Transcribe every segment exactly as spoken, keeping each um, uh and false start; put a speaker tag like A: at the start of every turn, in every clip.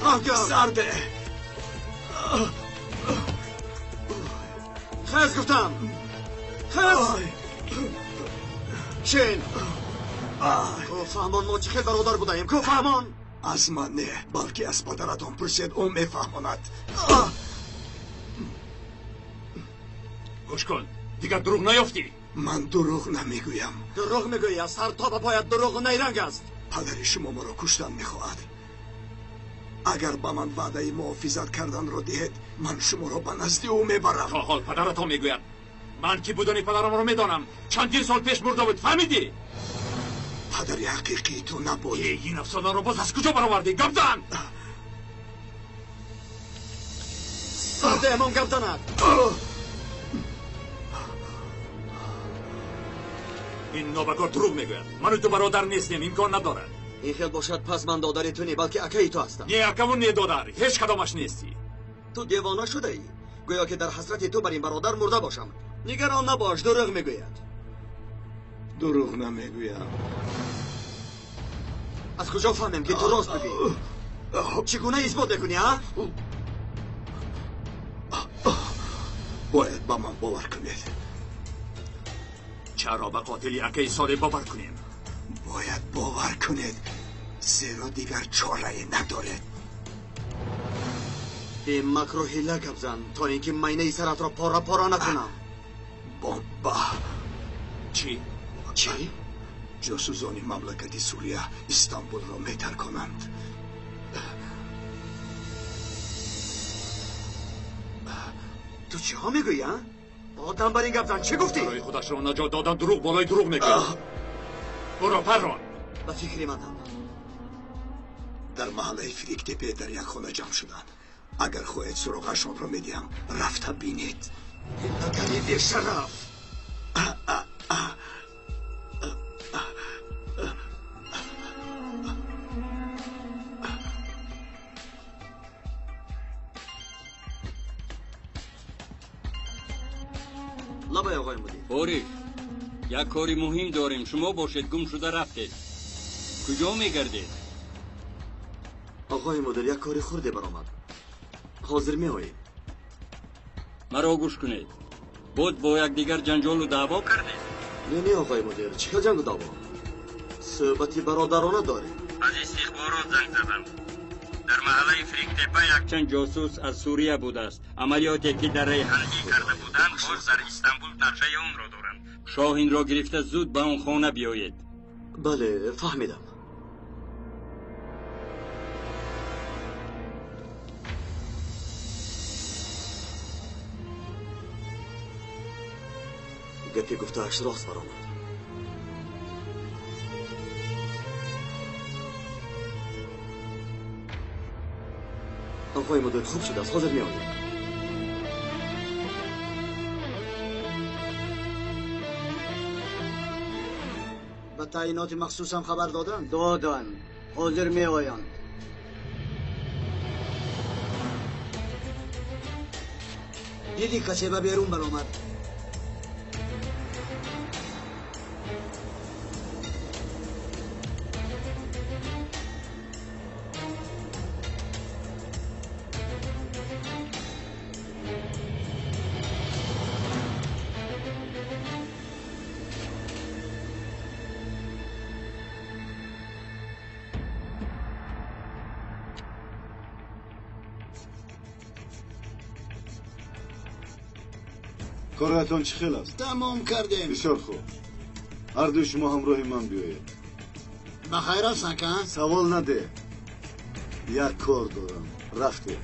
A: سرده
B: خز گفتم خز شین کوفهمان ما چه برادر بودیم کوفهمان
A: از من نه بلکه از پدرتان پرسید او میفهماند
C: گوش کن دیگر دروغ نیافتی
A: من دروغ نمیگویم
B: دروغ میگویی از سر تا به پایت دروغ و نیرنگ است
A: پدر شما ما را کشتن میخواهد اگر با من وعده محافظت کردن را دهید من شما را به نزد او میبرم
C: تا حال پدرتان میگوید من که بودنی پدرم را میدانم چندین سال پیش مرده بود فهمیدی
A: پدر حقیقی تو نبود
C: این افسانه را باز از کجا برآوردی گبزن
B: سرده امام گبزنک
C: این نابکار دروغ میگوید من و تو برادر نیستیم امکان ندارد
B: این خیل باشد پس من دادری تو نی بلکه اکهی تو هستم
C: نه اکمون نه دادر هیچ کدامش نیستی
B: تو دیوانه شده ای گویا که در حسرت تو بر این برادر مرده باشم نگران نباش دروغ میگوید
A: دروغ نمیگویم
B: از کجا فهمم که تو راست میگویی چگونه اثبات میکنی ها
A: باید با من باور کنید
C: چرا به قاتلی اکی ساله باور کنیم
A: باید باور کنید زیرا دیگر چاره ندارد
B: به مکر و حیله گبزن تا اینکه مینه سرت را پارا پارا نکنم
A: بمبا
C: چی؟
B: چی؟
A: جاسوسان مملکت سوریه استانبول را میتر کنند
B: تو چی ها میگویی ها؟ آدم بر این گبزن چی گفتی؟
C: برای خودش را نجات دادن دروغ بالای دروغ میگوید برو پران
B: به فکری منم
A: در محله فریکتپه در یک خانه جمع شدن اگر خواهید سراغشان را میدیم رفته بینید
B: هیلگری بی شرف لبای آقای مدیر
D: بوریش یک کاری مهم داریم شما باشید گم شده رفتید کجا میگردید
B: آقای مدیر یک کاری خورده برآمد حاضر می آیید
D: مرا گوش کنید بود با یک دیگر جنجال و دعوا کردید
B: نه نه آقای مدیر چه جنگ و دعوا صحبتی برادرانه داریم
D: از استخبارات زنگ زدم در محله فریکتپه یک چند جاسوس از سوریه بوده است عملیاتی که در ریحانگی کرده بودند باز در استانبول نقشه اون را دارند شاهین را گرفته زود به اون خانه بیایید
B: بله فهمیدم گپی گفتهاش راست برآمد آقای مدیر خوب شده است حاضر می آید
E: به تعیینات مخصوص هم خبر دادن؟ دادن حاضر می آیند دیدی کسی به بیرون برآمد
F: کارتان چه خیلی است؟
E: تمام کردیم
F: بسیار خوب هر دو شما همراه من بیایید
E: بخیر هستن که؟
F: سوال نده یک کار دارم رفته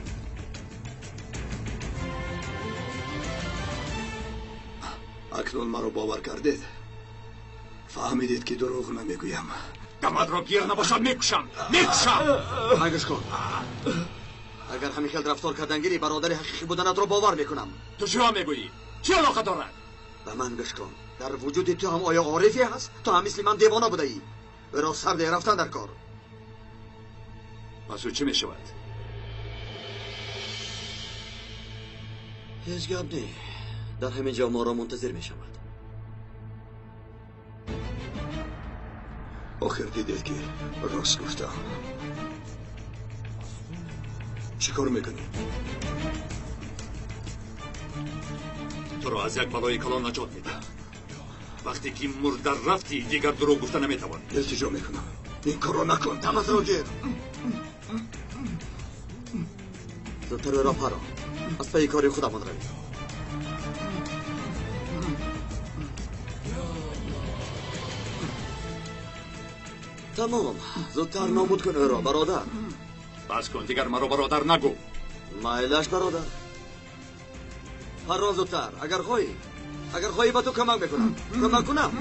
A: اکنون مرا باور کردید فهمیدید که دروغ نمیگویم
C: دمد را گیر نباشد میکشم میکشم
B: هنگش کن اگر همین خیل رفتار کردنگیری برادر حقیقی بودنت را باور میکنم
C: تو چی ها میگویی؟ چی علاقه دارد؟
B: به من گوش کن در وجود تو هم آیا عارفی هست؟ تو هم مثل من دیوانه بوده ای برا سرده رفتن در کار
C: پس او چی میشود؟
B: هیچ گپ نی در همین جا ما را منتظر میشود
A: آخر دیدید که راست گفتم چی کار میکنی؟
C: تو را از یک بلای کلان نجات میده. وقتی که مرده رفتی دیگر دروغ گفته نمیتوانی.
A: التجا میکنم این کار را نکن.
B: دمت را گیر. زودتر برو پارو. از پی کاری خودمان روی. تمام. زودتر نابود کن او را برادر.
C: بس کن دیگر مرا برادر نگو.
B: مایلش برادر. پران زودتر اگر خواهی اگر خواهی با تو کمک بکنم کمک کنم.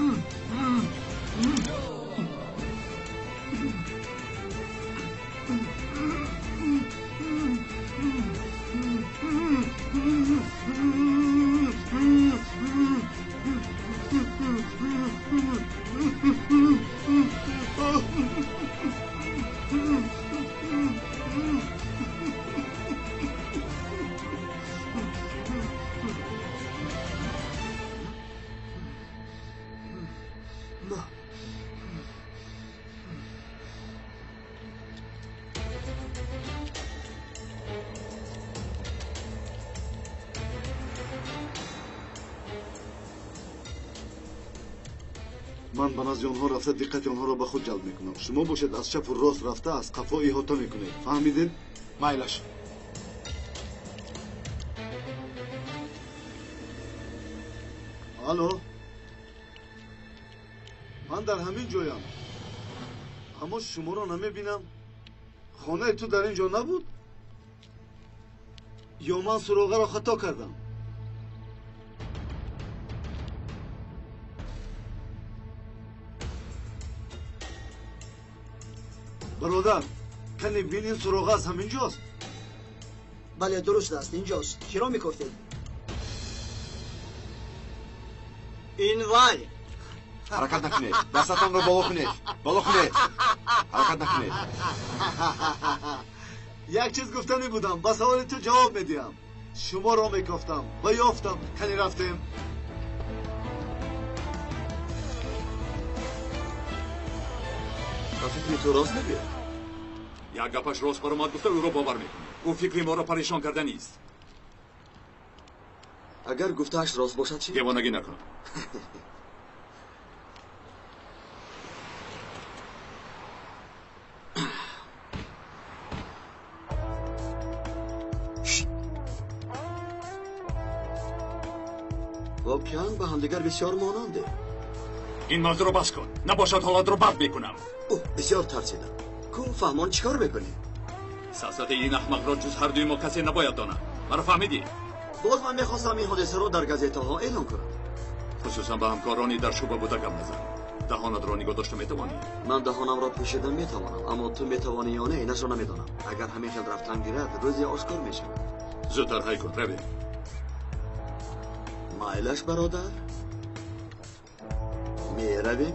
F: من به نزد آنها رفته دقت آنها را به خود جلب میکنم. شما باشد از چپ و راست رفته از قفا احاطه میکنید. فهمیدین؟
A: مایلش.
F: الو، من در همین جایم اما شما را نمیبینم. خانه تو در اینجا نبود یا من سراغه را خطا کردم؟ برادر کنی بینین سراغه از همینجاست؟
E: بله درست است اینجاست. کی را میگفتید؟ این وای.
F: حرکت نکنید. دستتان را بالا کنید. بالا کنید. حرکت نکنید. یک چیز گفتنی بودم. با سوال تو جواب میدیم. شما را میگفتم و یافتم. کنی رفتیم.
B: فکر تو راست میگه.
C: یک گپش راست برآمد گفته او را باور میکنه. او فکری ما را پریشان کرده نیست.
B: اگر گفتهش راست باشد چی؟
C: دیوانگی نکن.
B: واقعا به همدیگر بسیار ماننده.
C: این مرد رو بس کن. نباشد حالات رو بد میکنم.
B: اوه بسیار ترسیدم. کو فهمان چیکار میکنی؟
C: سیاست این احمق را جز هر دوی ما کسی نباید داند. مرا فهمیدی؟
B: باز من میخواستم این حادثه رو در گازیتا ها اعلام کنم.
C: خصوصا به همکارانی در شعبه بوده گم نزن. دهانت را نگاه داشته میتوانی؟
B: من دهانم را پوشیدن میتوانم اما تو میتوانی یا نه اینش را نمیدانم. اگر همین خیل رفتن گیرد روزی آشکار میشه.
C: زودتر هی کن رویم.
B: مایلش برادر میرویم.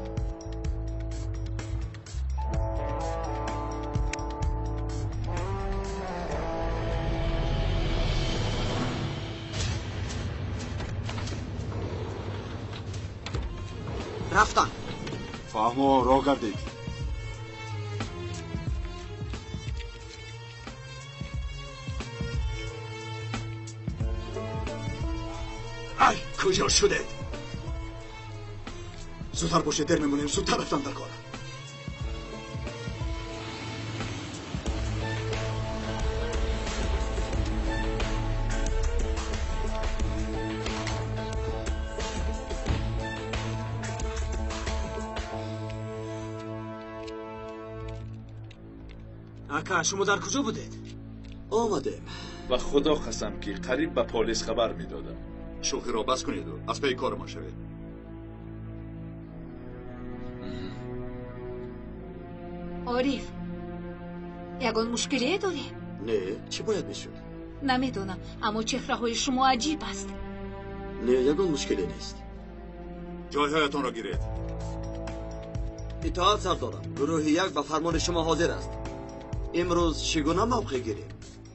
B: رفتن.
F: فهمو را گردید.
A: ای کجا شده؟ زودتر باشه در میمونیم. زودتر رفتن در کار.
E: اکا شما در کجا بودید؟
B: آمدیم.
G: و خدا قسم که قریب به پلیس خبر میدادم.
C: شوخی را بس کنید و از پی کار ما شوید.
H: عارف یگان مشکلی داری؟
B: نه چی باید میشد؟
H: نمیدونم اما چهره های شما عجیب است.
B: نه یگان مشکلی نیست.
C: جایهایتان را گیرید.
B: اطاعت سردارم. گروه یک به فرمان شما حاضر است. امروز چگونه موقع گیریم؟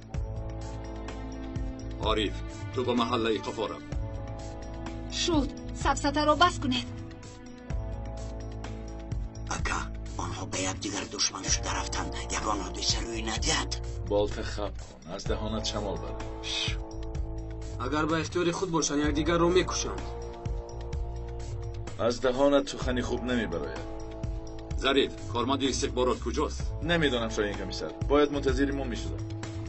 C: عارف تو به محله قفا رو.
H: شد سبسته را بس کنید.
A: اکا آنها به
E: به یکدیگر دشمن شده رفتند یگان حادثه روی ندید.
G: بالت خب کن از دهانت شمال بره.
I: اگر با اختیار خود باشن یکدیگر رو میکشند.
G: از دهانت سخنی خوب نمیبراید.
C: ظریف کارمند استخبارات کجاست؟
G: نمیدونم شاید کمیسر. باید منتظر ما میشدم.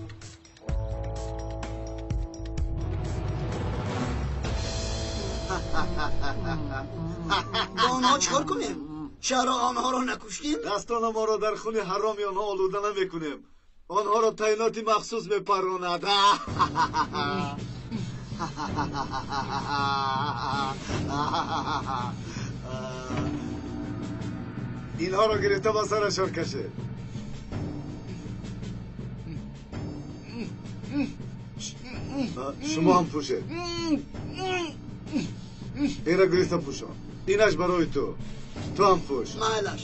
E: با آنها چکار کنیم؟ چرا آنها را نکشتیم؟
F: دستان ما را در خون حرامی آنها آلوده نمیکنیم. آنها را تعیناتی مخصوص میپراند. اینها را گرفته با سرشان کشه. شما هم پوشه. این را گرفته پوشان. اینش برای تو. تو هم پوش.
E: مایلش.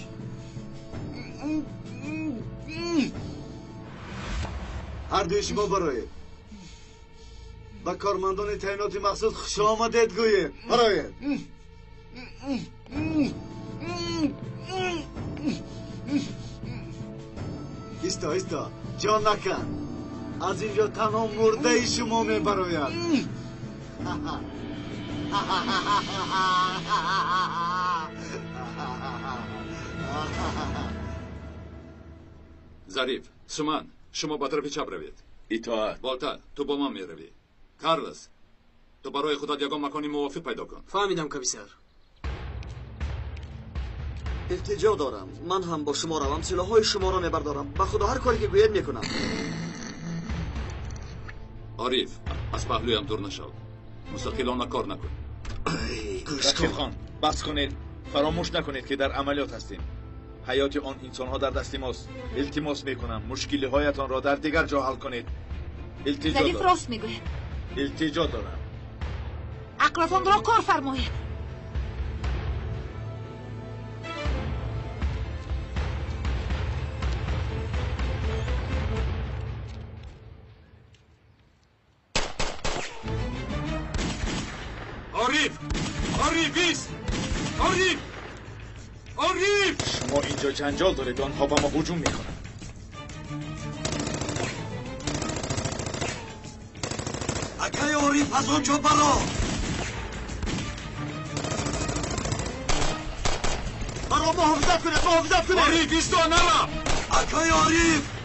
F: هر دوی شما برای با کارمندان تعیناتی مخصوص خوش آمدید گویید. برای ایستا ایستا جان نکن. از اینجا تنها مرده ای شما می براید.
C: ظریف سومن شما با طرف چپ روید.
G: اطاعت.
C: بالتر تو با من میروی. کارلس تو برای خودت یگان مکانی موافق پیدا کن.
I: فهمیدم کمیسر.
B: التجا دارم. من هم با شما روم. سلاح‌های شما را میبردارم. با خدا هر کاری که گوید میکنم.
C: عارف از پهلویم دور نشو. مستقلانه کار نکن.
G: رقیب خان بس کنید. فراموش نکنید که در عملیات هستیم. حیات آن انسان‌ها در دست ماست. التماس میکنم مشکلی هایتان را در دیگر جا حل کنید. التجا
H: ظریف
G: دارم.
H: راست میگوید.
G: التجا دارم.
H: عقلتان را کار فرمایید.
C: عارف عارف ایست. عارف عارف
G: شما اینجا جنجال دارید. آنها با ما هجوم میکنند.
E: اکای عارف از آنجا برا.
B: برا محافظت کنید. محافظت کنید.
C: عارف ایستا نرم.
E: اکای عارف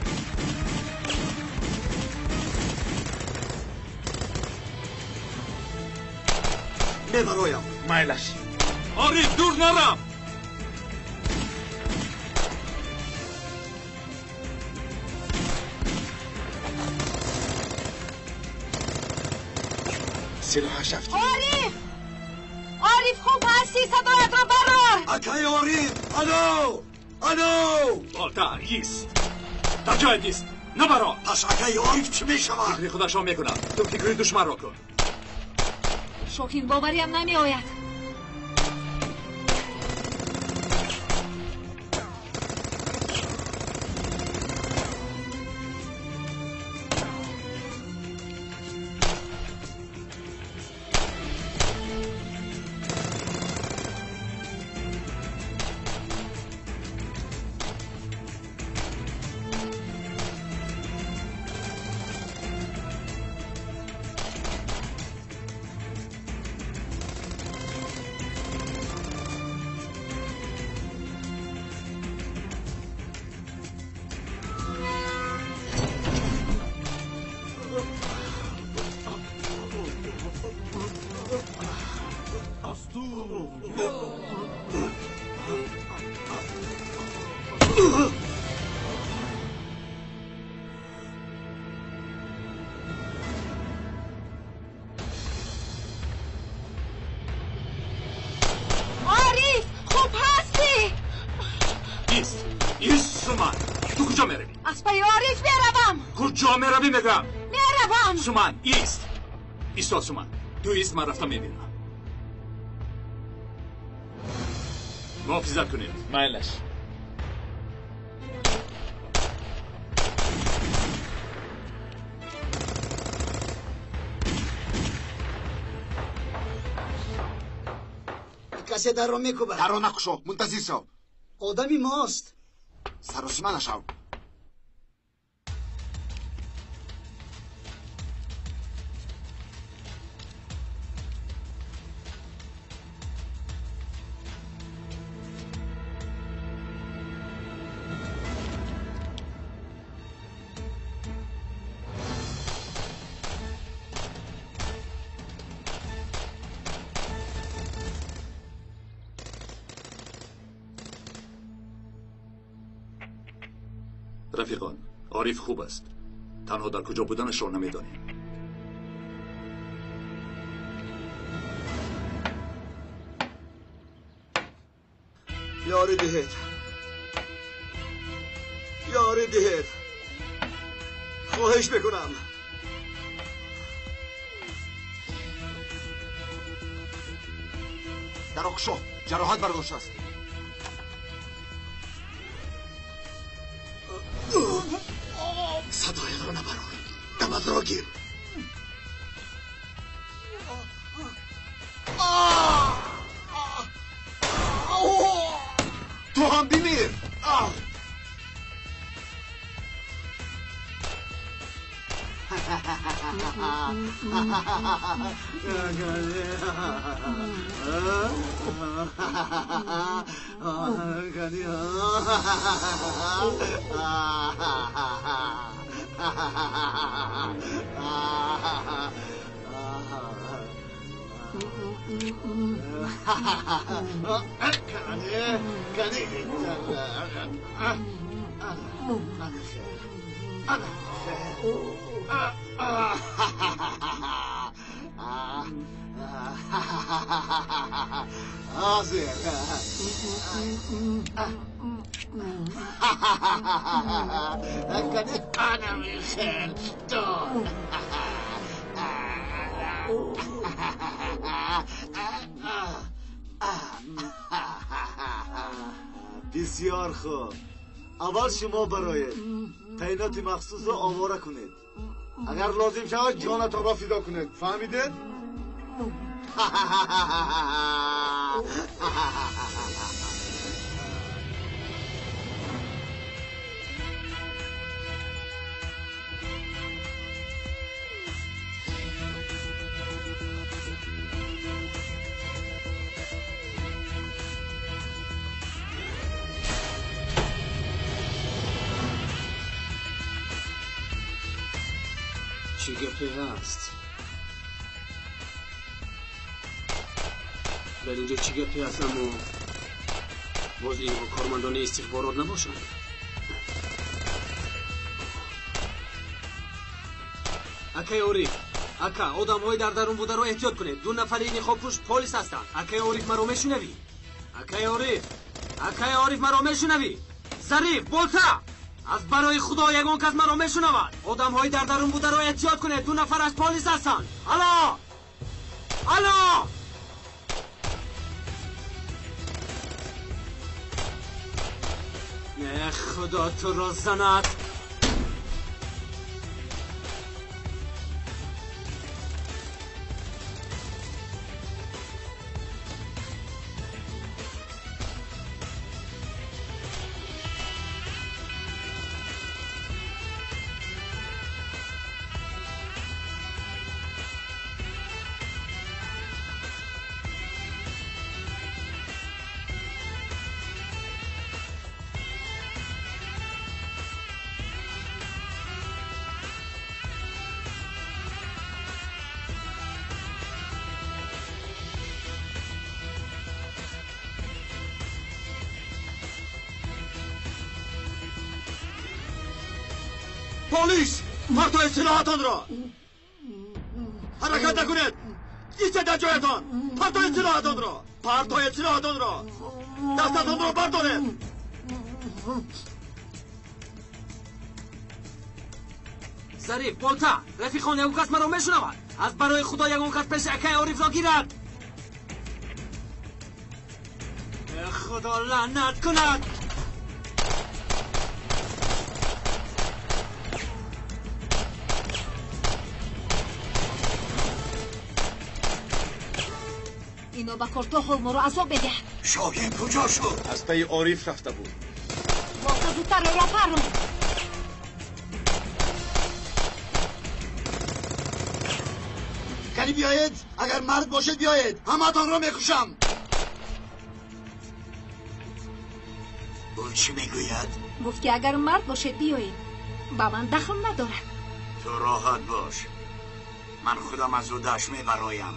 B: میبرایم.
G: مایلش.
C: عارف دور نرم.
G: سلاحش رفت.
H: عارف عارف خوب هستی؟ صدایت را برار.
E: اکای عارف الو الو.
C: بالتر ایست. در جای ایست. نبرا.
E: پس اکای عارف چی میشود؟
C: فکری خودش را میکنم. تو فکری دشمن را کن.
H: شوخین باوریم نمی آید. عارف خوب هستی؟
C: ایست. ایست سومن. تو کجا میروی؟
H: از پای عارف میروم.
C: کجا میروی میگم؟
H: میروم.
C: سومن ایست. ایستا سومن. تو ایست من رفتم میبینم. محافظت کنید.
G: مایلش.
E: کسی در را میکوبد.
F: در را نکشو. منتظر شو.
E: آدمی ماست.
B: سر و سیمه نشو.
C: رفیقان، عارف خوب است. تنها در کجا بودنش را نمیدانیم.
B: یاری دهید. یاری دهید. خواهش بکنم. در اخشو جراحت برداشت است.
A: صدایت را نبرار. دمت را گیر.
B: تو هم بمیر.
A: أنا ميشيل دون.
F: بسیار خوب. اول شما برای تعینات مخصوص را آماده کنید. اگر لازم شود جانتان را فدا کنید. فهمیدید؟
I: چی گپی هست؟ در اینجا چی گپی هست اما باز اینها کارمندان استخبارات نباشند؟ اکای اوریف، اکا آدم های در درون بوده رو احتیاط کنید. دو نفر این خواب پوش پولیس هستن. اکای اوریف مرا میشنوی؟ اکای اوریف، اکای اوریف مرا میشنوی؟ ظریف، بولتا، از برای خدا یگان کس مرا میشنود. آدم های در درون بوده رو احتیاط کنید. دو نفر از پلیس هستن. الو الو نه خدا تو را زند.
B: پلیس پرتای سلاحتان را حرکت نکنید. ایستید در جایتان. پرتای سلاحتان را پرتای سلاحتان را دستتان را بردارید.
I: ظریف، بولتا، رفیقان یگان کس مرا میشنود. از برای خدا یگان کس پیش اکای عارف را گیرد. خدا لعنت کند.
H: اینو با کلتو خود مرا عذاب بده.
A: شاگین کجا شد؟
G: از پی عارف رفته بود.
H: با زودتر را پرون.
A: کنی بیایید، اگر مرد باشید بیایید، همتان را میکشم. اون چی میگوید؟
H: گفت که اگر مرد باشید بیایید، با من دخل ندارد.
A: تو راحت باش، من خودم از او دشت میبرایم.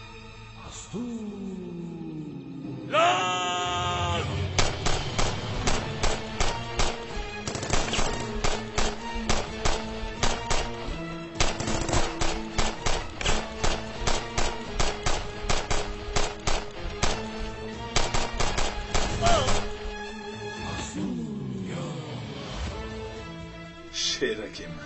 G: شیرکی من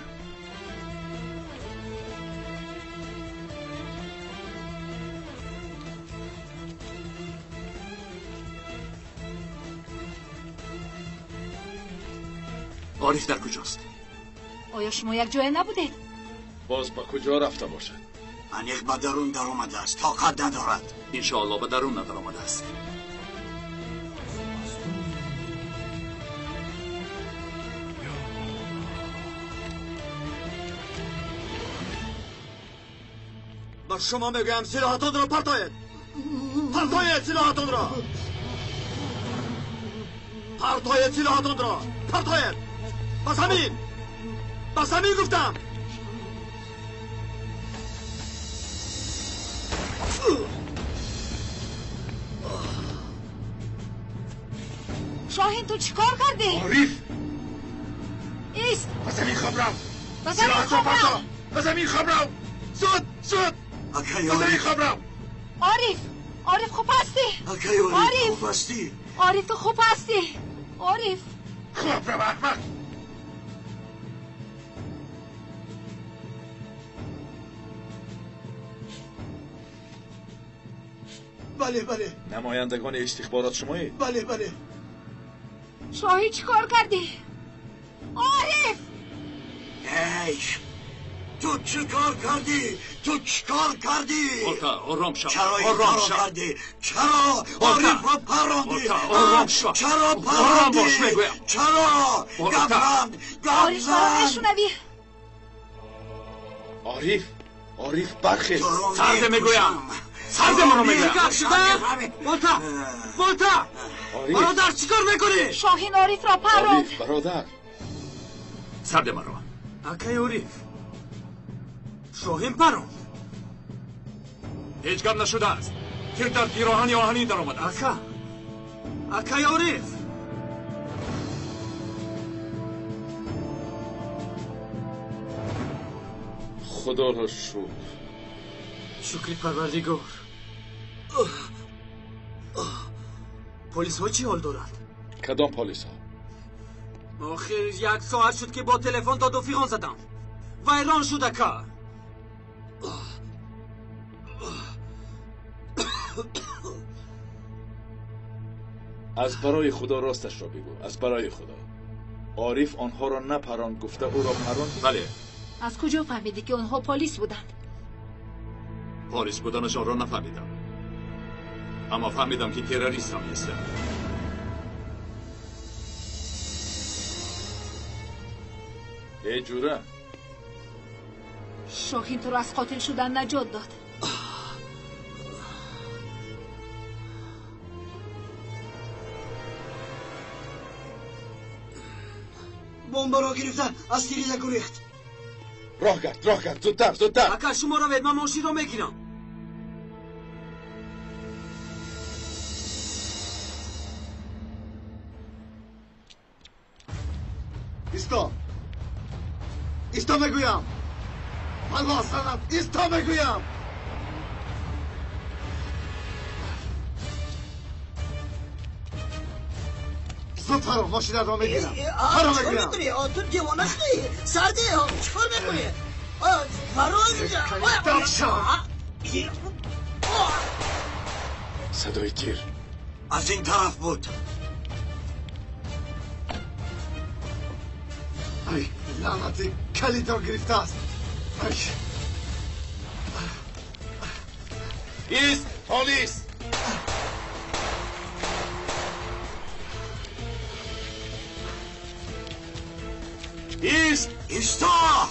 C: عارف در کجاست؟
H: آیا شما یک جای نبودید؟
G: باز با کجا رفته باشد؟
A: انیق به درون در آمده است، طاقت ندارد.
C: انشاءالله به درون ندار آمده است.
B: با شما میگویم سلاحتان را پرتاید. پرتاید سلاحتان را. پرتاید سلاحتان را. پرتاید. بس همین. بس همین گفتم.
H: شاهین تو چیکار کردی؟
G: عارف
H: ایست.
G: به زمین خم رو.
H: به زمین خم رو.
G: به زمین خم رو. زود زود.
A: اکای
G: به زمین خم
A: عارف.
G: رو.
H: عارف عارف خوب هستی؟
A: اکای عارف
H: عارف.
A: خوب هستی؟
H: عارف تو خوب هستی؟ عارف
G: خوب رو احمق.
A: بله بله
G: نمایندگان استخبارات شمایید؟
A: بله بله.
H: شاهی چیکار کردی؟ عارف
A: ای تو چی کار کردی؟ تو چی کار کردی؟
C: اورتا آرام شو.
A: چرا این
C: آرام
A: کارو
C: شو.
A: کردی؟ چرا عارف را پراندی؟
C: اورتا آرام شو.
A: چرا
C: آرام
A: پراندی؟
C: باش میگویم.
A: چرا؟
C: اورتا.
A: گفرند
H: عارف مرا
A: گفرند.
H: نشونوی.
G: عارف عارف برخیز.
A: تو رو
C: سرده
A: میکشم.
C: میگویم. سرده منو میگویم.
I: بولتا بولتا
G: عارف
I: برادر چیکار میکنی؟
H: شاهین عارف را پراند.
G: عارف برادر
C: سرده مرا.
I: اکای عارف شاهین پراند.
C: هیچ گم نشده است. تیر در پیراهن آهنی در آمده است.
I: اکا اکای عارف
G: خدا را شکر.
I: شکری پروردگار. پلیس ها چی حال دارند؟
G: کدام پلیس ها؟
I: آخر یک ساعت شد که با تلفن داد و فیغان زدم. ویران شد اکا.
G: از برای خدا راستش را بگو. از برای خدا عارف آنها را نپراند گفته او را پراند؟
C: بله.
H: از کجا فهمیدی که اونها پلیس بودند؟
C: پاریس بودنشان را نفهمیدم، اما فهمیدم که تروریست هم هستند.
G: ای جوره
H: شاهین تو رو از قاتل شدن نجات داد.
E: بمب را گرفتن از تیریده گریخت.
G: راه کرد راه کرد زودتر زودتر.
I: اکا شما را وید من ماشین را میگیرم.
F: ایستا ایستا میگویم. الله سلام ایستا میگویم. زود فرا ماشین را میگیرم. فرا
E: چیکار
F: میگویم.
E: میکنی؟ تو دیوانه شدی؟ سردی چیکار میکنی؟ فرا اینجا.
G: صدای تیر
A: از این طرف بود.
F: ای لعنتی کلید را گرفته است. ای.
G: ایست پلیس. ایست.
A: ایستا.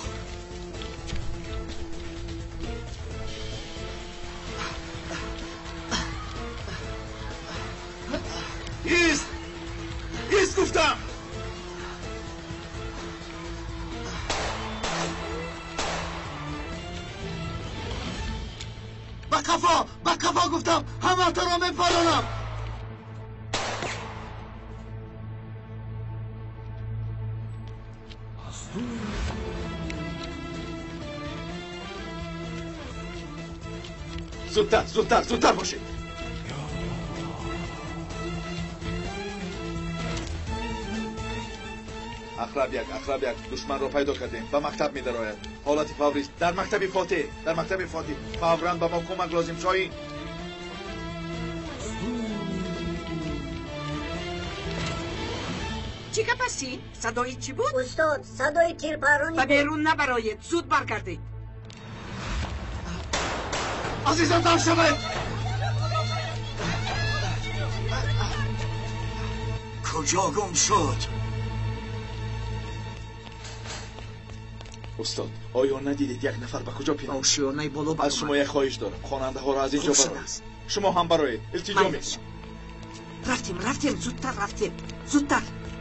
G: ایست. ایست گفتم.
F: با کفا با کفا گفتم همه تا را میپرانم.
G: زودتر زودتر زودتر باشید. اقرب یک اقرب یک دشمن را پیدا کردیم. به مکتب می درآید. حالت فوری است. در مکتب فاتح در مکتب فاتح فوراً به ما کمک لازم. شاهین
H: چی که پسی؟ صدای چی بود؟
J: استاد صدای تیرپرانی
H: و بیرون نبرایید. زود برگردید.
F: عزیزم دم شود.
A: کجا گم شد؟
G: استاد آیا ندیدید یک نفر به کجا پیدا؟
I: آشیانه بالا
G: از شما یک خواهش دارم. خواننده ها را از اینجا برایید. شما هم برایید. التجا میکنم.
H: رفتیم رفتیم زودتر رفتیم زودتر.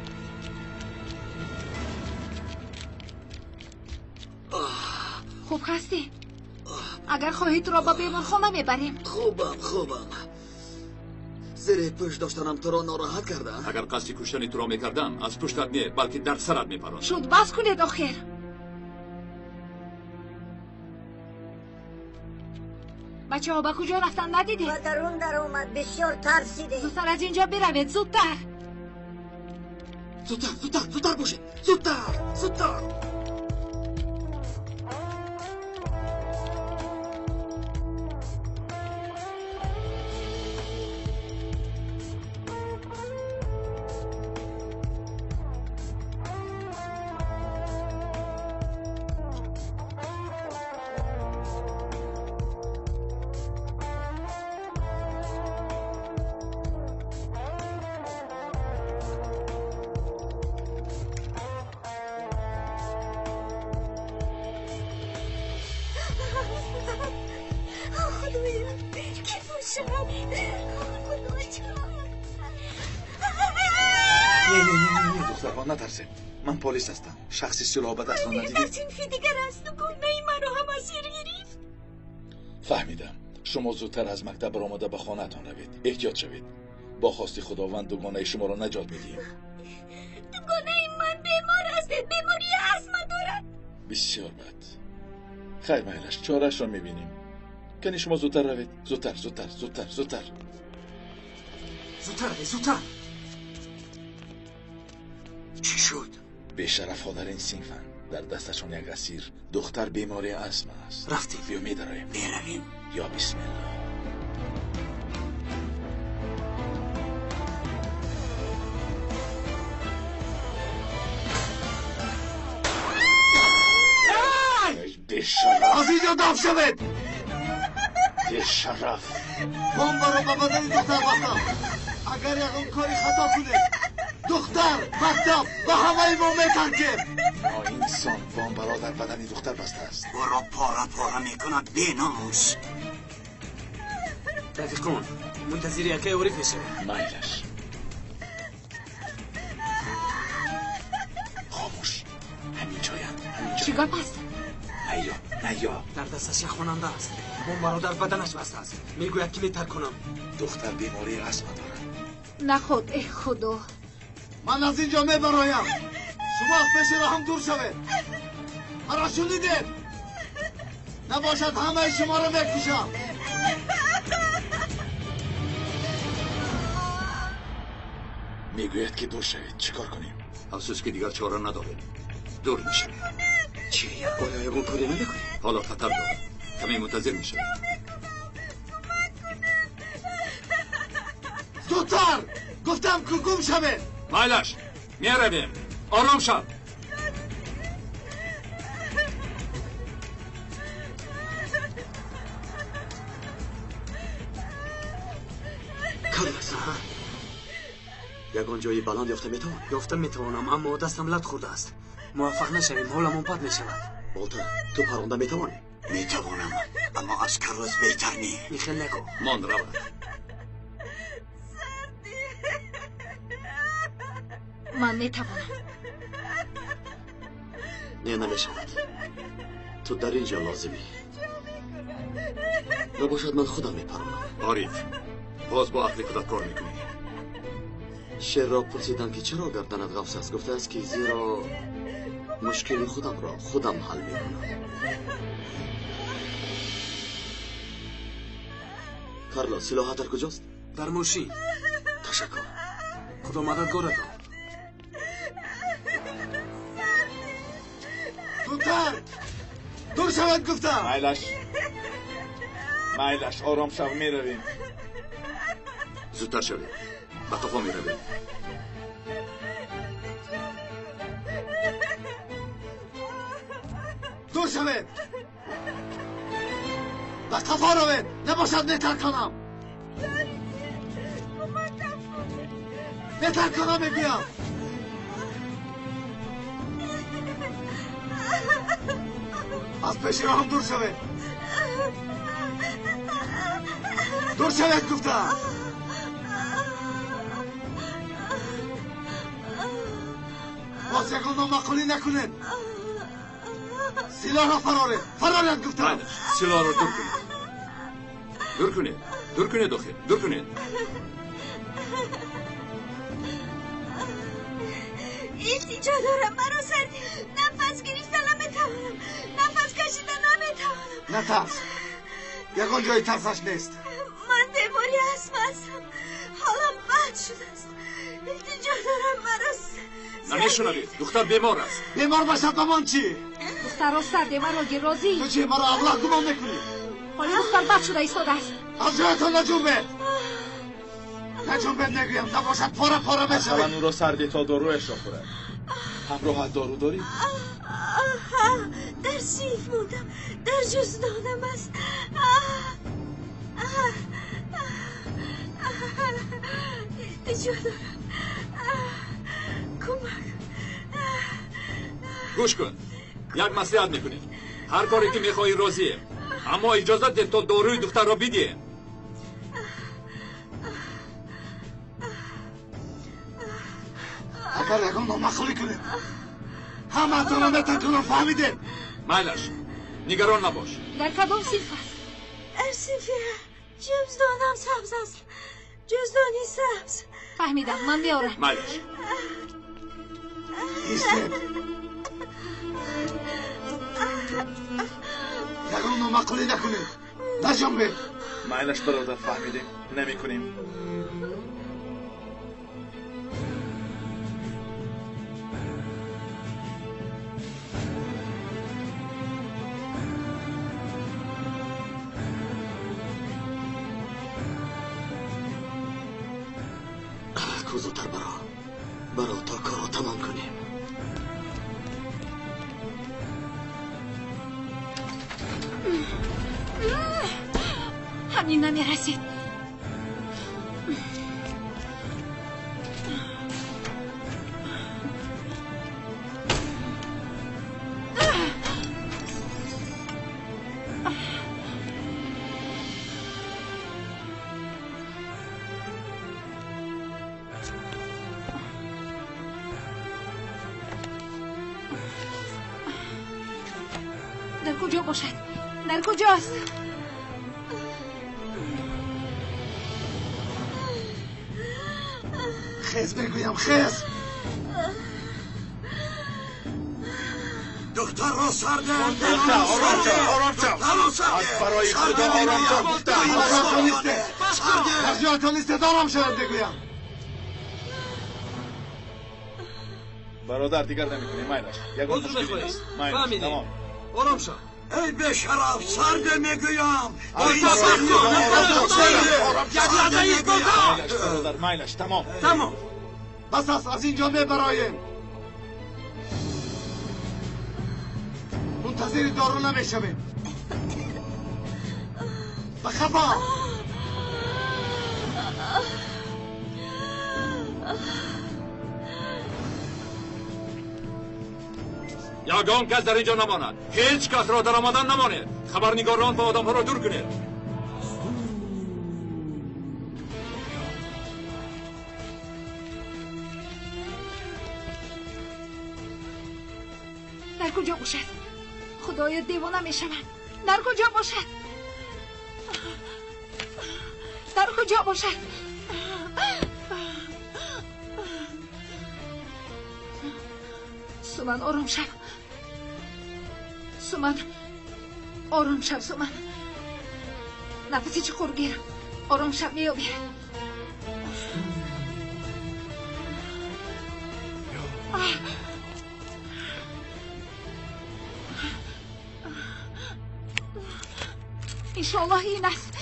K: خوب هستی؟ اگر خواهید را با بیمارخانه میبریم.
B: خوبم خوبم. زیر پشت داشتنم تو را ناراحت کردن؟
C: اگر قصد کشتن تو را میکردم از پشتت نه بلکه در سرت میپران.
K: شد بس کنید آخر. بچه ها با کجا رفتن ندیدید؟
J: و درون در اومد بسیار ترسیده.
K: زودتر از اینجا بروید زودتر.
B: زودتر زودتر زودتر باشید. زودتر زودتر.
G: نترسید. من پلیس هستم. شخصی سلاح به دست ندیدید؟
K: این فی دیگر است و گونه منو هم اسیر گرفت.
G: فهمیدم. شما زودتر از مکتب برآمده به خانه‌تان روید. احتیاط شوید. با خواست خداوند دوگانه شما را نجات میدیم.
K: دوگانه من بیمار است. بیماری آسما دارد.
G: بسیار بد. خیر مایلش چاره‌اش را میبینیم. کنی شما زودتر روید. زودتر زودتر زودتر زودتر
I: زودتر زودتر.
A: چی شد؟
G: به شرف ها در این صنفن. در دستشون یک اسیر دختر بیماری آسما است.
I: رفتیم.
G: بیا میدرایم.
A: برویم.
G: یا بسم الله. به شرف.
F: از اینجا دم شود.
G: به شرف.
F: بمب رو به بدن دختر بستم. اگر یکم کاری خطا کنه دختر مکتب و همه ما میترکیم.
G: ما انسان بمب را در بدن دختر بسته است.
A: برو پاره پاره میکند بیناموس.
I: رفیق کن منتظر یکی اوریف میشه.
G: مایلش. خاموش. همین جایم. همین جایم.
K: چیگاه پس؟
G: نیا نیا.
I: در دستش یک خواننده است. بمب را در بدنش بسته است. میگوید که میتر کنم.
G: دختر بیماری آسما دارد.
K: نه خود ای خدا.
F: من از اینجا میبرایم. شما از پیش را هم دور شوید. مرا شنیدید؟ نباشد همه شما را میکشم.
G: میگوید که دور شوید. چیکار کنیم؟
C: افسوس که دیگر چاره نداریم. دور میشه.
B: چی؟ آیا یکم کاری نمیکنی؟
C: حالا خطر دارد. کمی منتظر میشه.
F: زودتر گفتم که گم شوید.
C: مایلش میرویم. آرام شو.
B: کارلس یکان جایی بلند یافته میتوان؟
I: یافته میتوانم اما دستم لط خورده است. موفق نشویم حالمون بد میشود.
B: بالتا تو پرونده میتوانی؟
A: میتوانم اما از کارلوس بهتر نی.
I: میخل نکو.
C: مان رود.
H: من میتوانم.
B: نه نمیشود. تو در اینجا لازمی. نباشد من خودم میپرونم.
C: آریف باز با عقل خودت کار میکنی.
B: شیر را پرسیدم که چرا گردنت قفس است. گفته است که زیرا مشکل خودم را خودم حل میکنم. کارلو سلاحت در کجاست؟
I: در موشی.
B: تشکر.
I: خدا مددگارت.
F: زودتر دور شود گفتم.
G: مایلش مایلش آرام شو میرویم.
C: زودتر شوید. به طفا میرویم.
F: دور شود. به طفا روید. نباشد نتر کنم. نتر کنم میگویم. از پیش را هم دور شود. دور شود گفتم. باز یکان نامعقولی نکنید. سلاح را فراره. فرارید گفتم.
C: سلاح را دور کنید. دور کنید. دور کنید داخل. دور کنید.
K: التجا دارم برا سردی. نفس گرفتن نمیتوانم. نفس کشیدن نمیتوانم.
F: نترس. یکان جای ترسش نیست.
K: من بیماری اسم هستم. حالم بد شده است. التجا دارم برا
C: نمیشنوید. دختر بیمار است.
F: بیمار باشد مامان چی؟
H: دختر سرده مرا گرازی.
F: تو چی مرا اغلاق گمان میکنی؟
H: حالا دختر بد شده ایستاده است.
F: از جایتان نجنبید. نجنبید نگویم. نباشد پاره پاره بشوید.
G: اصلا او را سردی تا دارویش را خورد. همراهت دارو داری؟
K: در سیف موندم. در جز دادم است. التجا دارم. کمک.
C: گوش کن. یک مصلحت میکنیم. هر کاری که میخوایی راضیه. اما اجازه ده تا داروی دختر را بدیم.
F: اگر یکان نامعقولی کنید همه اتانا نتن کنم فهمیده.
C: مایلش نگران نباش.
H: در کدام سیف است؟
K: در سیف جزدانم سبز است. جزدانی سبز.
H: فهمیدم. من بیارم.
C: مایلش
F: ایستید. یکان نامعقولی نکنید. نجنبید.
G: مایلش برادر فهمیدیم. نمی کنیم.
B: زودتر برا برا تا کارو تمام کنیم.
H: همین نمیرسید. در کجا باشد؟ در کجاست؟
F: خیز بگویم خیز. دختر را سرده.
G: دختر آرام شو آرام شو. از برای خدا آرام شو دختر.
F: از جایتان نیسته آرام شد بگویم.
G: برادر دیگر نمی کنیم. مایلش یکان مشکلی نیست. مایلش تمام.
I: آرام شو.
A: ای به شرف سرده میگویم.
G: مایلش برادر مایلش تمام.
I: تمام.
F: بس است از اینجا میبرایم. منتظر دارو نمیشویم. به خفا.
C: یگان کس در اینجا نماند. هیچ کس را در آمدن نمانید. خبرنگاران و آدمها را دور کنید.
H: در کجا باشد؟ خدایا دیوانه میشوم. در کجا باشد؟ در کجا باشد؟ سومن آرام شو. سومن آرام شو. سومن نفسی چه خور گیرم. آرام شو میابی. انشالله این است.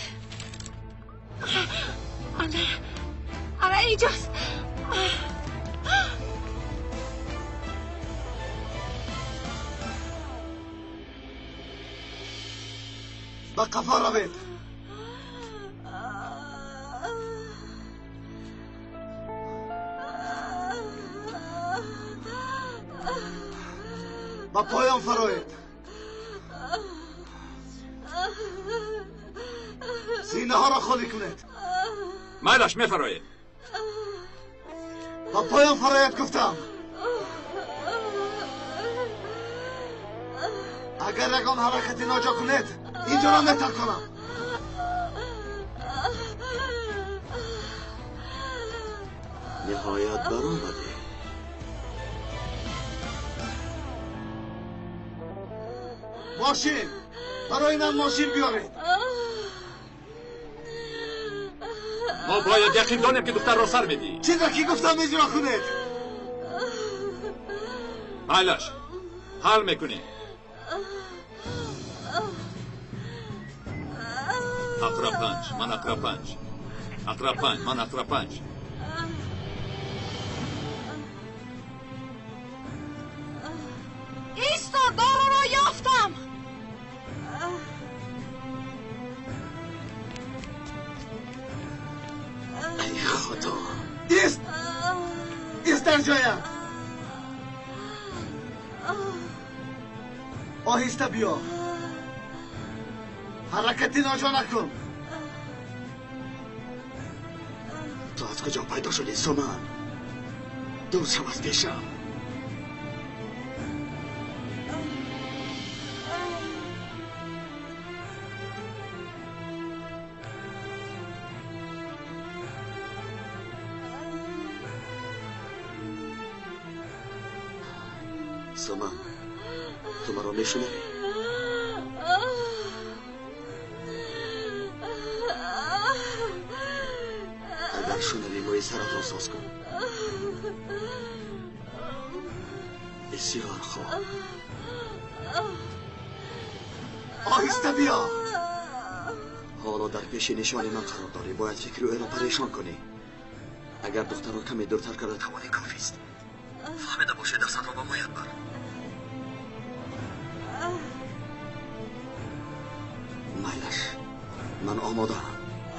H: آره آره اینجاست.
F: با قفا روید. با پایان فروید. سینه ها را خالی کنید.
C: مایلش میفرایید.
F: با پایان فراید گفتم. اگر یکان حرکتی ناجا کنید اینجا را میتر کنم.
B: نهایت برآمده.
F: ماشین برای اینم ماشین بیارید.
C: ما باید یقین دانیم که دختر را سر میدی.
F: چی را که گفتم اجرا کنید.
C: مایلش حل میکنی. اقرا پنج من اقرا پنج. اقرا پنج من اقرا پنج.
H: ایستا دارو را یافتم.
B: ای خدا.
F: ایست ایست در جایم. آهسته بیا. حرکتی ناجا نکن.
B: تو از کجا پیدا شدی سومن؟ دور شو از پیشم. سومن تو مرا میشنوی؟ اگر شنوی موی سرت را ساز کن. بسیار خوب.
F: آهسته بیا.
B: حالا در پیش نشان من قرار داری. باید فکر او را پریشان کنی. اگر دختر را کمی دورتر کرده توانی کافی است. فهمیده باشه دست را با مایت بر. مایلش من آماده هم.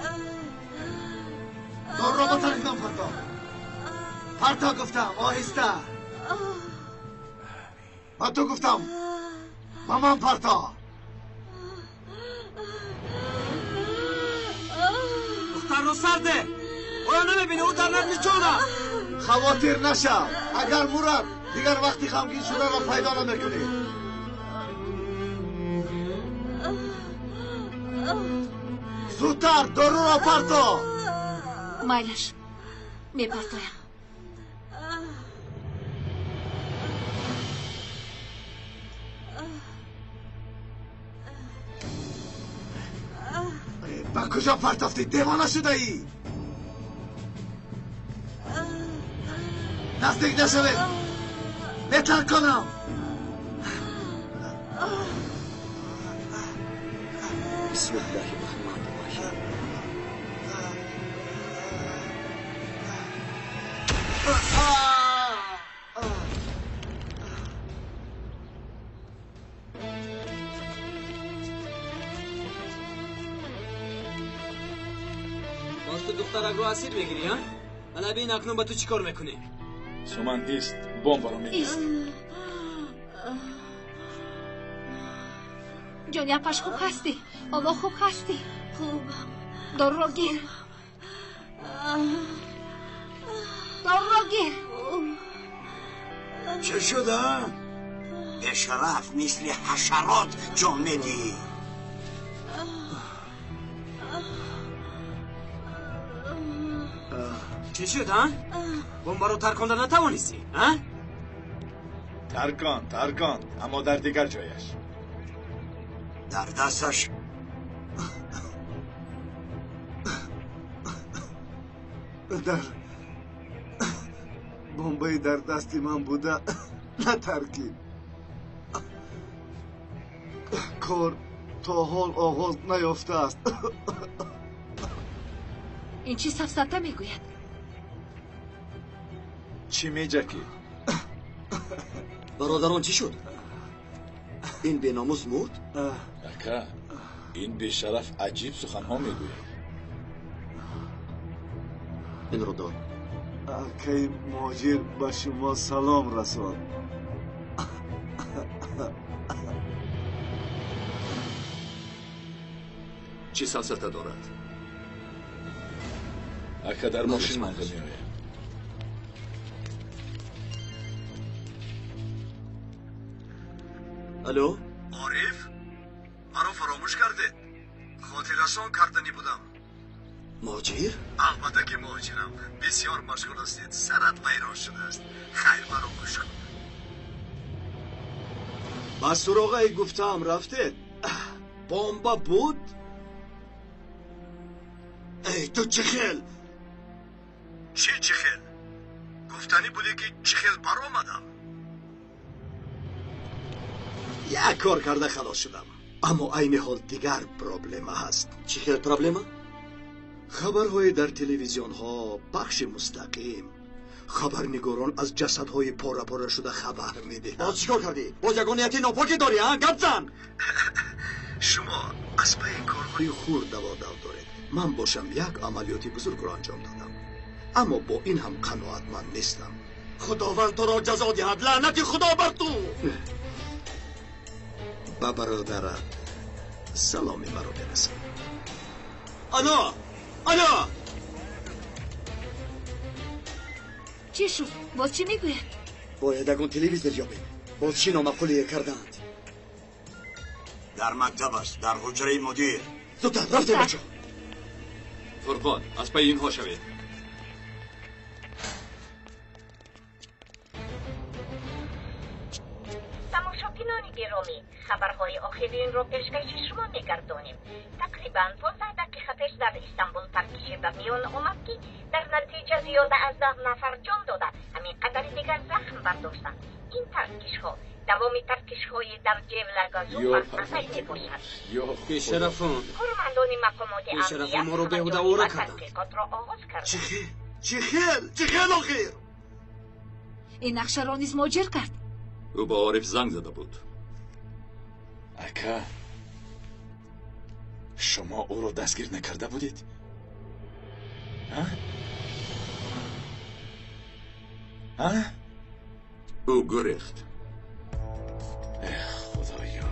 F: دار را با ترکم پرتا. پرتا گفتم آهسته. با تو گفتم با من پرتا.
I: دختر رو سرده. اویا نمیبینی او در نرمی جونه.
F: خواتیر نشم. اگر مرد دیگر وقتی غمگین شده را پیدا نمیکنی. زودتر دارو را پرتا.
H: مایلش میپرتایم.
F: با کجا پرتافتی؟ دیوانه شده ای؟ نزدیک نشوید. بهتر کنم.
B: بسم الله الرحمن الرحیم.
I: باز تو دخترک رو اسیر میگیری ها؟ حالا ببین اکنون با تو چیکار میکنی؟
G: سومن ایست. بمب را میگیرم.
H: ایست. جانیپش خوب هستی؟ حالا خوب هستی؟
K: خوبم.
H: دارو را گیر. دارو را گیر.
A: چه شده؟ به شرف مثل حشرات جان میدی.
I: چی شد ها؟ بمب رو ترکانده نتوانستی ها؟
G: ترکان ترکان اما در دیگر جایش.
A: در دستش
F: در بمبئی در دستی من بوده نه ترکیب کار تا حال آغاز نیافته است.
H: این چی سفسطه میگوید؟
G: چی میجکی؟
B: برادران چی شد؟ این بیناموس مرد؟
G: اکا این بیشرف عجیب سخنها میگوید.
B: این رو دار.
F: اکای ماجر به شما سلام رسان.
C: چی سفسطه دارد؟
G: اکا در ماشین مانده میآید.
B: الو؟
A: عارف؟ مرا فراموش کرده. خاطررسان کردنی بودم.
B: ماجر؟
A: البته که ماجرم. بسیار مشغول هستید. سرت ویران شده است. خیر مرا گوش کن.
B: با سراغ گفتم رفته. بمب بود؟ ای تو چه خیل؟
A: چی چی خیل؟ گفتنی بودی که چی خیل بر آمدم.
B: یک کار کرده خلاص شدم. اما این حال دیگر پرابلم هست. چی خیل پرابلم؟ خبرهای در تلویزیون ها بخش مستقیم خبرنگاران از جسدهای پاره پاره شده خبر میده. باز چیکار کردی؟ باز یگانیتی ناپاکی داری ها؟ گپ زن.
A: شما از پای کارهای
B: خور دوادار دارید. من باشم یک عملیاتی بزرگ رو انجام دادم، اما با این هم قناعتمند نیستم. خداوند تو را جزا دهد. لعنت خدا بر تو. با برادرت سلامی مرا برسان. الو الو
H: چی شد؟ باز چی میگوید؟
B: باید اگون تلویزیون یابیم. باز چی نامقولی کردند؟
A: در مکتب است. در حجره مدیر.
B: زودتر رفتیم بچه.
C: فرقان از پای اینها شوید.
L: تماشاگران گرامی، خبرهای آخرین را پیشکش شما می‌گردانیم. تقریباً پانزده دقیقه پیش در استانبول ترکیش به میان آمد که در نتیجه زیاده از ده نفر جان داده، همین قدر دیگر زخم برداشتند. این ترکیش‌ها دوام ترکیش‌های در جبل گازو مصرفی می‌باشد.
I: بی‌شرفان،
L: کارمندان مقامات
I: بی‌شرف ما رو
L: امنیت
I: بهوده
L: عملیاتی
I: اوره
L: و
I: کردند.
L: تحقیقات را آغاز کردند.
B: چی خیل؟ چی خیل؟ چی خیل آخیر؟
H: این نقشه را نیز ماجر کرد.
C: او با عارف زنگ زده بود.
G: اکا شما او رو دستگیر نکرده بودید؟ ها؟ ها؟
C: او گریخت.
G: ای خدایا.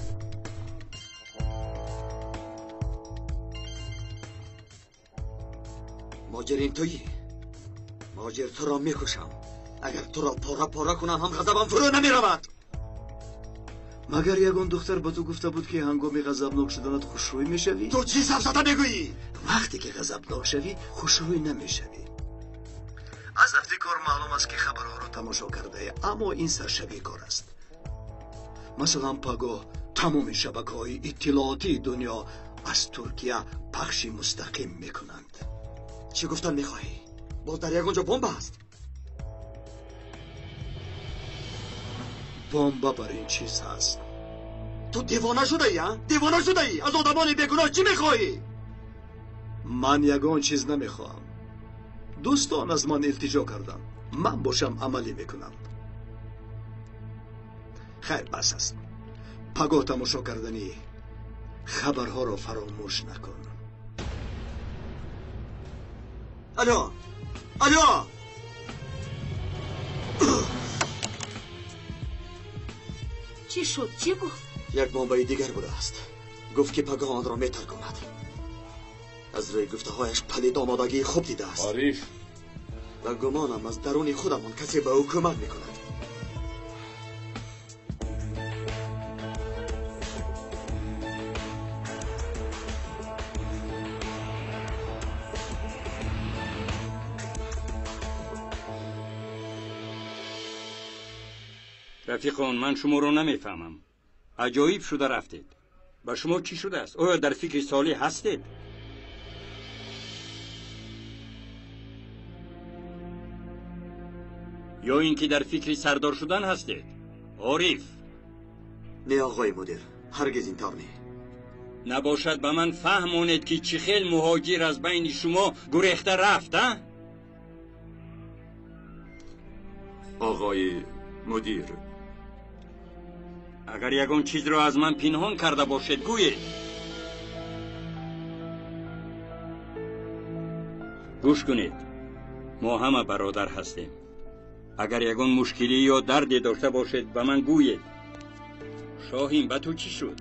B: ماجر این تویی؟ ماجر تو را میکشم. اگر تو را پاره پاره کنم هم غضبم فرو نمی رود. مگر یگان دختر با تو گفته بود که هنگام غضبناک شدنت خوشروی میشوی؟ تو چی سفسطه میگویی؟ وقتی که غضبناک شوی خوشروی نمیشوی. از رفتی کار معلوم است که خبرها را تماشا کرده، اما این سرشبی کار است. مثلا پگاه تمام شبکه‌های اطلاعاتی دنیا از ترکیه پخش مستقیم میکنند. چی گفتن میخواهی؟ باز در یگانجا بمب است؟ بمب بر این چیز هست. تو دیوانه شده ای ها؟ دیوانه شده ای؟ از آدمان بیگناه چی میخواهی؟ من یگان چیز نمیخواهم. دوستان از من التجا کردن، من باشم عملی میکنم. خیر بس است. پگاه تماشا کردنی خبرها را فراموش نکن. الو الو
H: چی شد؟ چی گفت؟
B: یک بمبای دیگر بوده است. گفت که پگاه آن را میترکاند. از روی گفته هایش پلید آمادگی خوب دیده است.
G: عارف،
B: و گمانم از درون خودمان کسی به او کمک میکند.
D: رفیقان، من شما رو نمیفهمم. عجایب شده رفتید. با شما چی شده است؟ آیا در فکر صالح هستید؟ یا اینکه در فکر سردار شدن هستید؟ عارف.
B: نه آقای مدیر، هرگز اینطور نه.
D: نباشد به من فهمونید که چی خیل مهاجر از بین شما گریخته رفت، ها؟
C: آقای مدیر،
D: اگر یگان چیز را از من پنهان کرده باشد گویید. گوش کنید، ما همه برادر هستیم. اگر یگان مشکلی یا دردی داشته باشد به من گویید. شاهین، به تو چی شد؟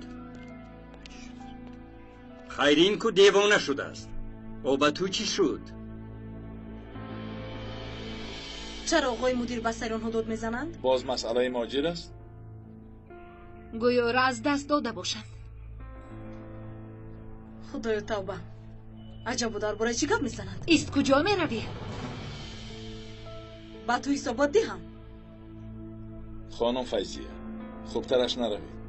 D: خیرین کو دیوانه شده است. او به تو چی شد؟
K: چرا آقای مدیر به سر آنها داد میزنند؟
G: باز مسئله ماجر است؟
H: گویا را از دست داده باشند.
K: خدایا توبه. عجب درباره چی گپ میزنند؟
H: ایست کجا میروی؟
K: با تو حسابات دهم.
G: خانم فیضیه، خوبترش نروید.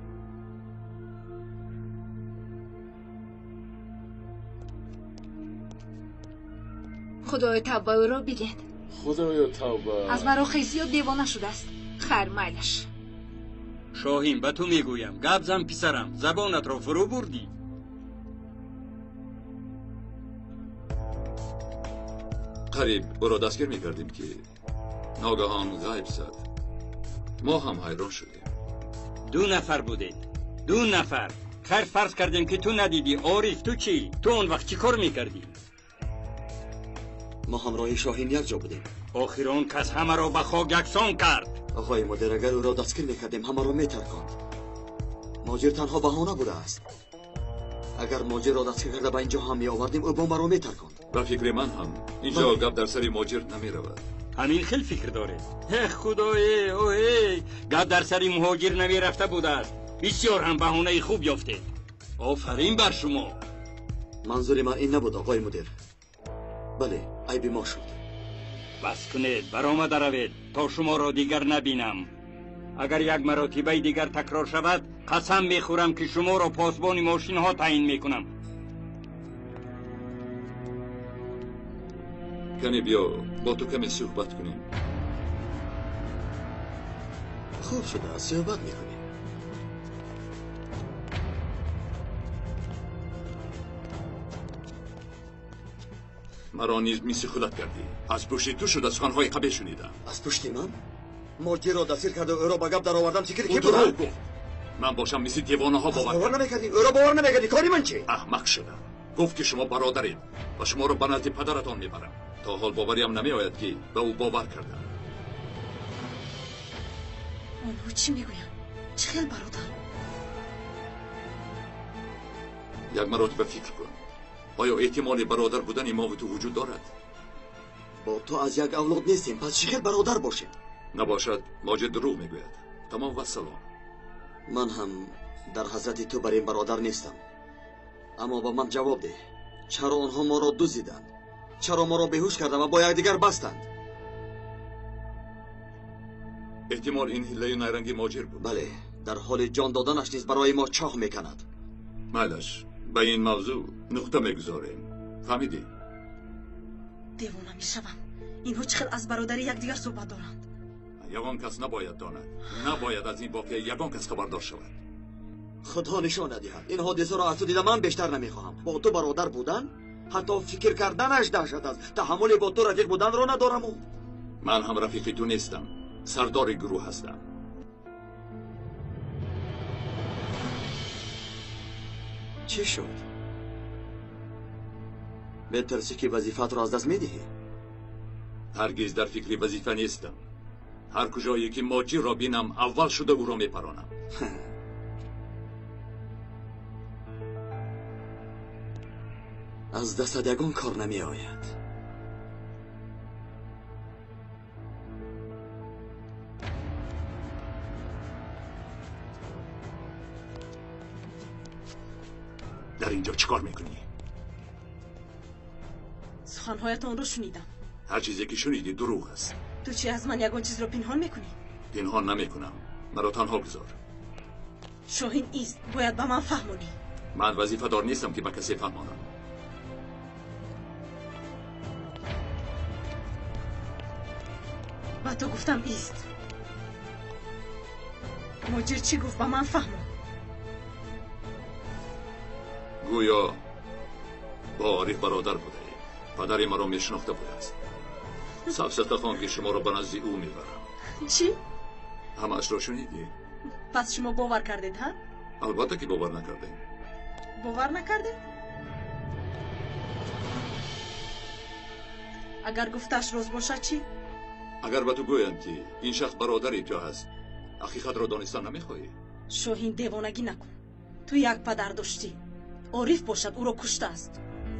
H: خدای توبه او را بگید.
G: خدایا توبه.
H: از مرا خیسی و دیوانه شده است. خیر میلش.
D: شاهین، به تو میگویم گپ زن پسرم، زبانت را فرو بردی.
C: قریب او را دستگیر میکردیم که ناگهان غیب زد. ما هم حیران شدیم.
D: دو نفر بودید، دو نفر. خیر فرض کردیم که تو ندیدی. عارف، تو چی؟ تو اون وقت چی کار میکردی؟
B: ما همراه شاهین یک جا بودیم.
D: آخر آن کس همه را به خاک یکسان کرد.
B: آقای مدیر، اگر او را دستگیر میکردیم همه را میترکاند. ماجر تنها بهانه بوده است. اگر ماجر را دستگیر کرده به اینجا هم میآوردیم او بمب را میترکاند.
C: و فکر من هم اینجا گپ در سر ماجر نمیرود.
D: همین خیلی فکر دارید. هی خدای اوه، گپ در سر مهاجر نمیرفته بوده است. بسیار هم بهانه خوب یافتید. آفرین بر شما.
B: منظور من این نبود آقای مدیر. بله، عیب ما شد.
D: بس کنید، برآمده روید تا شما را دیگر نبینم. اگر یک مرتبه دیگر تکرار شود قسم میخورم که شما را پاسبان ماشین ها تعیین میکنم.
C: کنی بیا با تو کمی صحبت کنیم.
B: خوب شده، صحبت میکنیم.
C: مرا نیز میسی خودت کردی. از پشت تو شد از خانهای قبه شنیدم.
B: از پشت من؟ ماجر را دستگیر کرده او را به گپ در آوردم. فکر کی
C: بود؟
B: بود؟
C: من باشم میسی دیوانه ها باور
B: باور نمیکردی؟ او را باور نمیکردی؟ کاری من چی؟
C: احمق شدم. گفت که شما برادرید و شما را به نزد پدرتان میبرم. تا حال باوریم نمی آید که به او باور کردم.
K: آنها چی میگویم؟ چه خیل برادر؟
C: یک مرتبه فکر کن. آیا احتمال برادر بودن ما و تو وجود دارد؟
B: با تو از یک اولاد نیستیم، پس چه خیل برادر باشیم؟
C: نباشد ماجد دروغ میگوید. تمام و سلام.
B: من هم در حضرت تو بر این برادر نیستم. اما با من جواب ده. چرا آنها ما را دزدیدند؟ چرا ما را بیهوش کردند و با یکدیگر بستند؟
C: احتمال این حیله نیرنگی ماجر بود.
B: بله، در حال جان دادنش نیز برای ما چاق میکند.
C: مالش به این موضوع نقطه میگذاریم. فهمیدی؟
K: دیوانه میشوم. اینها چقدر از برادری یکدیگر صحبت دارند.
C: یگان کس نباید داند. نباید از این واقعه یگان کس خبردار شود.
B: خدا نشان ندهد این حادثه را از تو دیدن من بیشتر نمیخواهم. با تو برادر بودن حتی فکر کردنش دهشت است. تحمل با تو رفیق بودن را ندارم. و
C: من هم رفیق تو نیستم. سردار گروه هستم.
B: چی شد؟ بترسی که وظیفت را از دست میدهی؟
C: هرگز در فکر وظیفه نیستم. هر کجایی که ماجر را بینم اول شده او را میپرانم.
B: از دست یگان کار نمی آید.
C: در اینجا چیکار میکنی؟
M: سخنهایتان رو شنیدم.
C: هر چیزی که شنیدی دروغ است.
M: تو چی از من یگان چیز رو پنهان میکنی؟
C: پنهان نمیکنم. مرا تنها بگذار.
M: شاهین ایست، باید به من فهمونی.
C: من وظیفه دار نیستم که به کسی فهمانم.
M: با تو گفتم ایست. ماجر چی گفت به من فهمون.
C: گویا با عارف برادر بوده ای. پدری مرا میشناخته بوده است. سبزت خان که شما را به نزد او میبرم.
M: چی؟
C: همه‌اش را شنیدی؟
M: پس شما باور کردید ها؟
C: البته که باور نکردیم.
M: باور نکردید؟ اگر گفتش روز باشد چی؟
C: اگر به تو گویند که این شخص برادری تو هست، حقیقت را دانستن نمیخواهی؟
M: شاهین دیوانگی نکن. تو یک پدر داشتی. عارف باشد او را کشته است.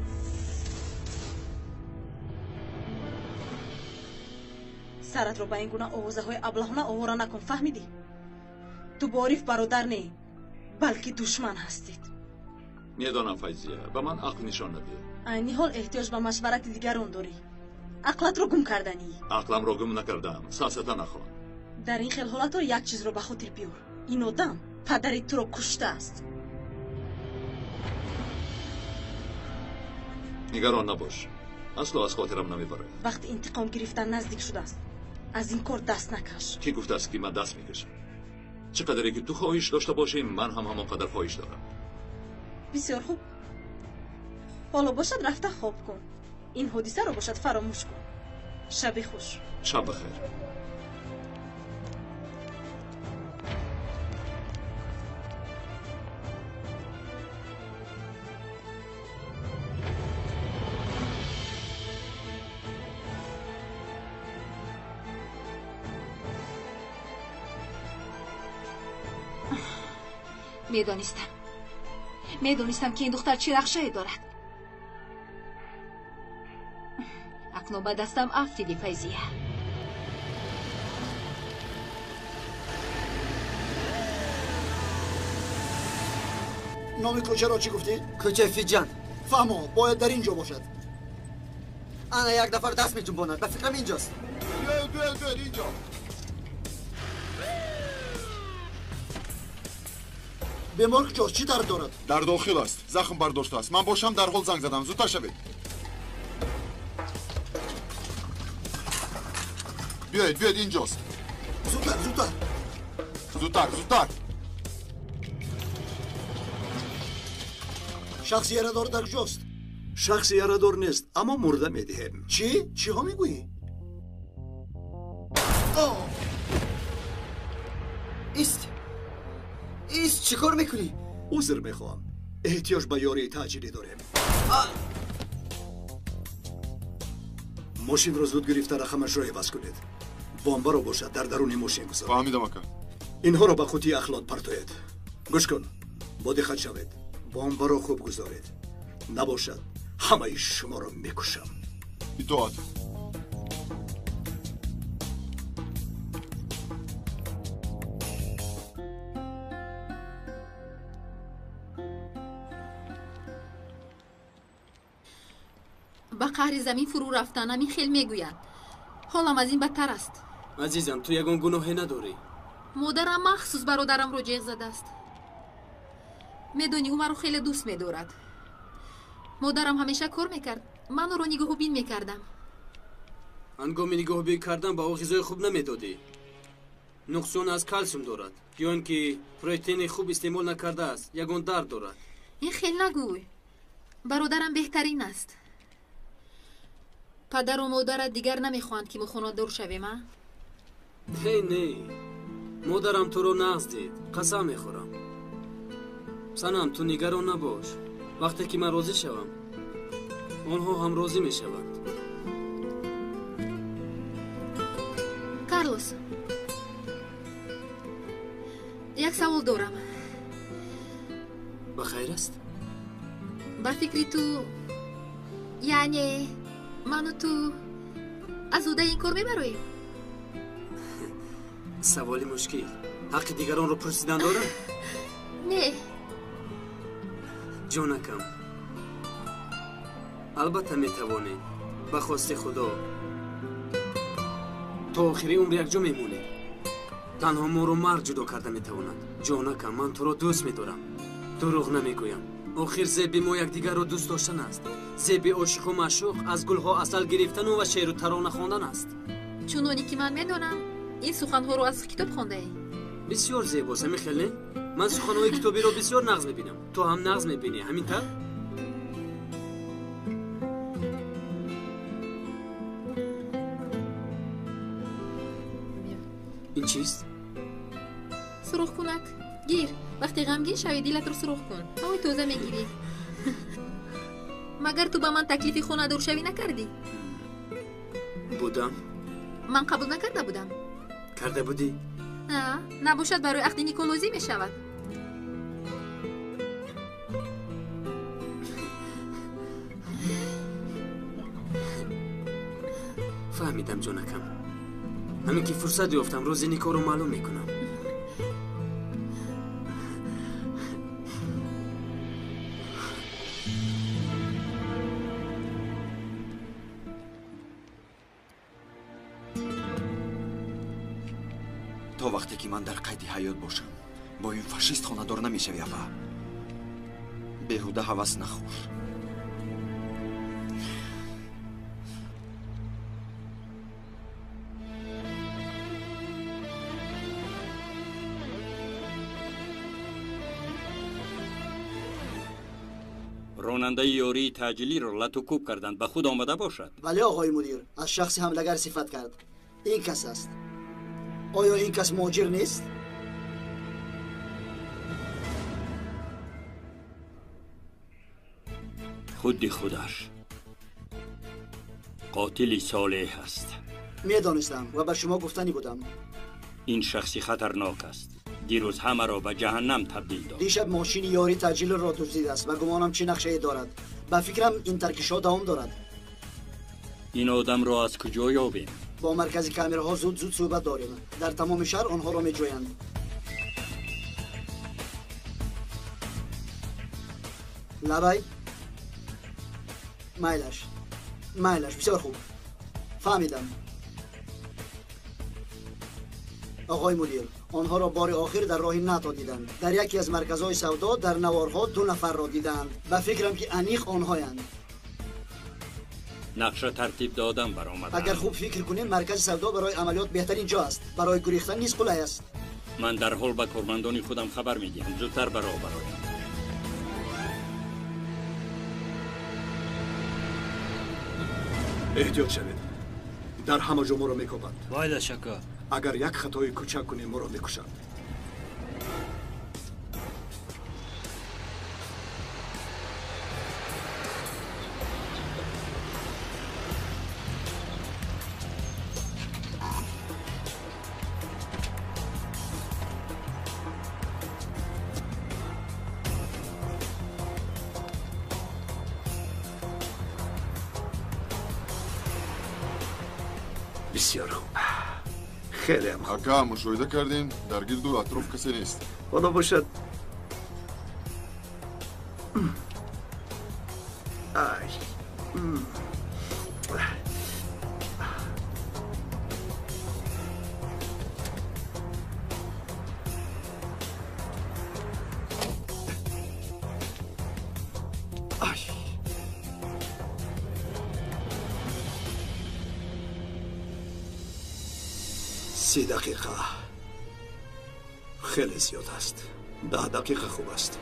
M: سرت رو به این گونه آوازه های ابلهانه آواره نکن، فهمیدی؟ تو با عارف برادر نی، بلکه دشمن هستید.
C: میدانم فیضیه، به من عقل نشان نده.
M: عینی حال احتیاج به مشورت دیگران داری. عقلت رو گم کردنی.
C: عقلم رو گم نکردم، ساستا نخوان.
M: در این خیل حالت رو یک چیز رو به خاطر بیار. این آدم پدری تو رو کشته است.
C: نگران نباش، اصلا از خاطرم نمیبره.
M: وقتی انتقام گرفتن نزدیک شده است، از این کار دست نکش.
C: کی گفته است که من دست میکشم؟ چقدری که تو خواهش داشته باشیم، من هم همانقدر خواهش دارم.
M: بسیار خوب. حالا باشد رفته خواب کن. این حادثه رو باشد فراموش کن. شب خوش.
C: شب بخیر.
H: میدانستم میدانستم که این دختر چه رخشه‌ای دارد. اکنون به دستم افتیدی فیضیه.
A: نام کوچه را چی گفتی؟
E: کوچه فیجان.
A: فهمو باید در اینجا باشد.
E: انا یک دفعه دست میجنباند، به فکرم اینجاست.
F: بیاید بیاید بیاید اینجا.
A: بیمار کجاست؟ چی درد دارد؟
N: در داخل است، زخم برداشته است. من باشم در حال زنگ زدم. زودتر شوید. بیاید بیاید اینجاست.
A: زودتر زودتر
N: زودتر زودتر.
A: شخص یاره‌دار در کجاست؟
B: شخص یاره‌دار نیست، اما مرده میدهیم.
A: چی؟ چی ها میگویی؟
E: ایست ایست چی کار میکنی؟
B: عذر میخوام، احتیاج به یاری تاجیلی داریم. ماشین رو زود گرفته رقمش رو عوض کنید. بمب رو باشد در درون ماشین گذارید.
N: فهمیدم اکا.
B: اینها رو به قوطی اخلاط پرتوید. گوش کن، با دقت شوید. بمب رو خوب گذارید، نباشد همه شما رو میکشم.
N: اطاعت.
O: با قهر زمین فرو رفتنم این خیلی میگویند. حالم از این بدتر است.
I: عزیزم تو یگان گناهی نداری.
O: مادرم مخصوص برادرم رو جیغ زده است. میدونی او مرا خیلی دوست میدارد. مادرم همیشه کار میکرد، من او رو نگاه بین میکردم.
I: هنگام نگاه بین کردن با او غذای خوب نمیدادی. نقصان از کلسیم دارد یا اینکه پروتئین خوب استعمال نکرده است. یگان درد دارد.
O: این خیلی نگوی. برادرم بهترین است. پدر و مادر دیگر نمیخواند که مخونات دور شویم.
I: نه نه مادرم تو رو نزدید. قسم میخورم. سنم تو نگران نباش. وقتی که من راضی شوم آنها هم راضی میشوند.
O: کارلوس یک سوال دارم.
I: بخیر است؟
O: با فکری تو یعنی من و تو از اوده این کار میبرویم؟
I: سوالی مشکل حق دیگران رو پرسیدن داره؟
O: نه
I: جانکم البته میتوانید به خواست خدا تا آخری عمر یک جا میمونی. تنها ما رو مرگ جدا کرده میتواند. جانکم من تو رو دوست میدارم، دروغ نمیگویم. آخر زیب ما یک دیگر رو دوست داشتن است. زیب عاشق و معشوق از گلها اصل گرفتن و شعر و ترانه خواندن است.
O: چونانی که من میدونم این سخنها رو از کتاب خوانده ای.
I: بسیار زیباست میخیلی؟ من سخنهای کتابی رو بسیار نغز میبینم. تو هم نغز میبینی همین طور؟ این چیست؟
O: سرخ کنک گیر. وقتی غمگین شوی دیلت رو سرخ کن. هوای تازه میگیری. مگر تو با من تکلیفی خونه دور شوی نکردی؟
I: بودم.
O: من قبول نکرده بودم.
I: کرده بودی؟
O: نه نباشد برای عقد نیکولوزی می شود.
I: فهمیدم جانکم. همین که فرصت یافتم روز نیکو رو معلوم میکنم.
B: تا وقتی که من در قید حیات باشم با این فاشیست خانه‌دار نمیشوی و بیهوده هوس نخور.
D: راننده یاری تاجیلی رو لطوکوب کردند. به خود آمده باشد.
E: بله آقای مدیر، از شخص حملگر صفت کرد. این کس است. آیا این کس مهاجر نیست؟
D: خودی خودش قاتلی صالح است.
E: میدانستم و به شما گفتنی بودم.
D: این شخصی خطرناک است. دیروز همه را به جهنم تبدیل داد.
E: دیشب ماشین یاری تجلیل را دزدیده است و گمانم چه نقشه ای دارد. به فکرم این ترکش‌ها دوام دارد.
D: این آدم را از کجا یابیم؟
E: با مرکز کامراها زود زود صحبت داریم. در تمام شهر آنها را میجویند. لبای مایلش مایلش بسیار خوب فهمیدم. آقای مدیر، آنها را بار آخر در راه نتا دیدند. در یکی از مرکزهای سودا در نوارها دو نفر را دیدند. به فکرم که انیق آنهایند.
D: نقشه ترتیب دادم برآمد.
E: اگر خوب فکر کنیم مرکز سودا برای عملیات بهترین جا است. برای گریختن نیز قلعه است.
D: من در حال به کارمندان خودم خبر میدهم زودتر برا برایم.
A: احتیاط شوید. در همه جا ما را میکوبند.
I: بایده شکا.
A: اگر یک خطای کوچک کنیم ما را میکشند. بسیار خوب. خیلی هم خوب.
N: اکا مشاهده کردیم در گرد و اطراف کسی نیست.
A: خدا باشد. آی. سی دقیقه خیلی زیاد است. ده دقیقه خوب است.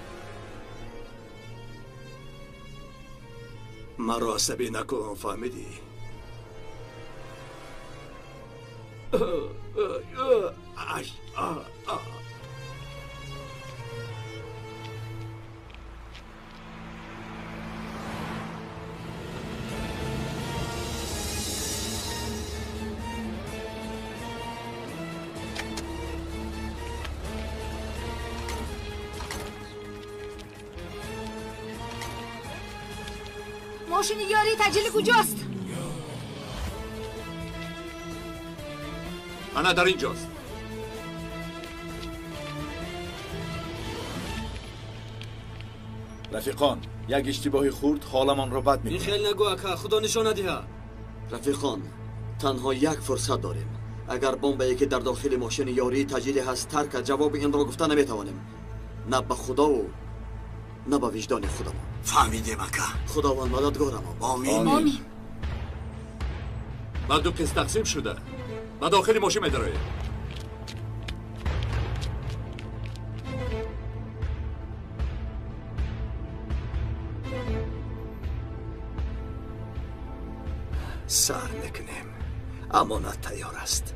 A: مرا عصبی نکن، فهمیدی؟
H: ماشین یاری تجلی کجاست؟
C: انا در اینجاست.
G: رفیقان، یک اشتباهی خورد حالمان را بد
I: این
G: می‌کند.
I: خیلی نگو اکا، خدا نشان ندهد.
B: رفیقان، تنها یک فرصت داریم. اگر بمبی که در داخل ماشین یاری تجلی هست ترک جواب این را گفته نمیتوانیم. نه به خدا و نه به وجدان خودمان.
A: فهمیدیم اکا.
B: خداوند مددگار ما.
A: آمین.
H: آمین.
C: بعد دو قسط تقسیم شده. به داخل ماشین می‌داره.
A: سر میکنیم. امانت تیار است.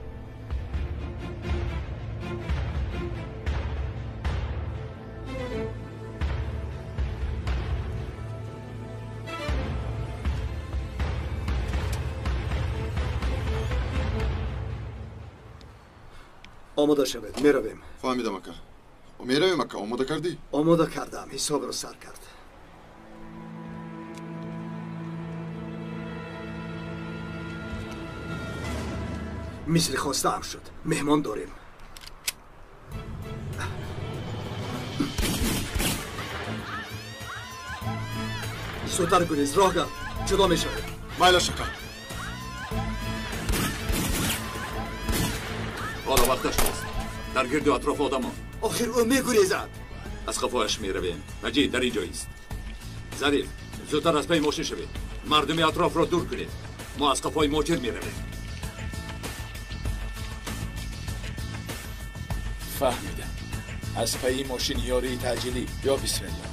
B: آماده شوید، میرویم.
N: فهمیدم اکا. میرویم اکا. آماده کردی؟
B: آماده کردم. حساب را سر کرد. مثل خواسته هم شد. مهمان داریم. زودتر گریز، راه گرد. جدا می شوید.
N: مایلش اکا.
C: حالا وقتش نیست. در گرد و اطراف آدم ها.
B: آخر او می گریزد.
C: از خفایش می رویم. مجید در اینجا است. ظریف، زودتر از پی ماشین شوید. مردم اطراف را دور کنید. ما از خفای موجر می رویم.
G: فهمیدم. از پی ماشین یاری تجلی یا بسم الله.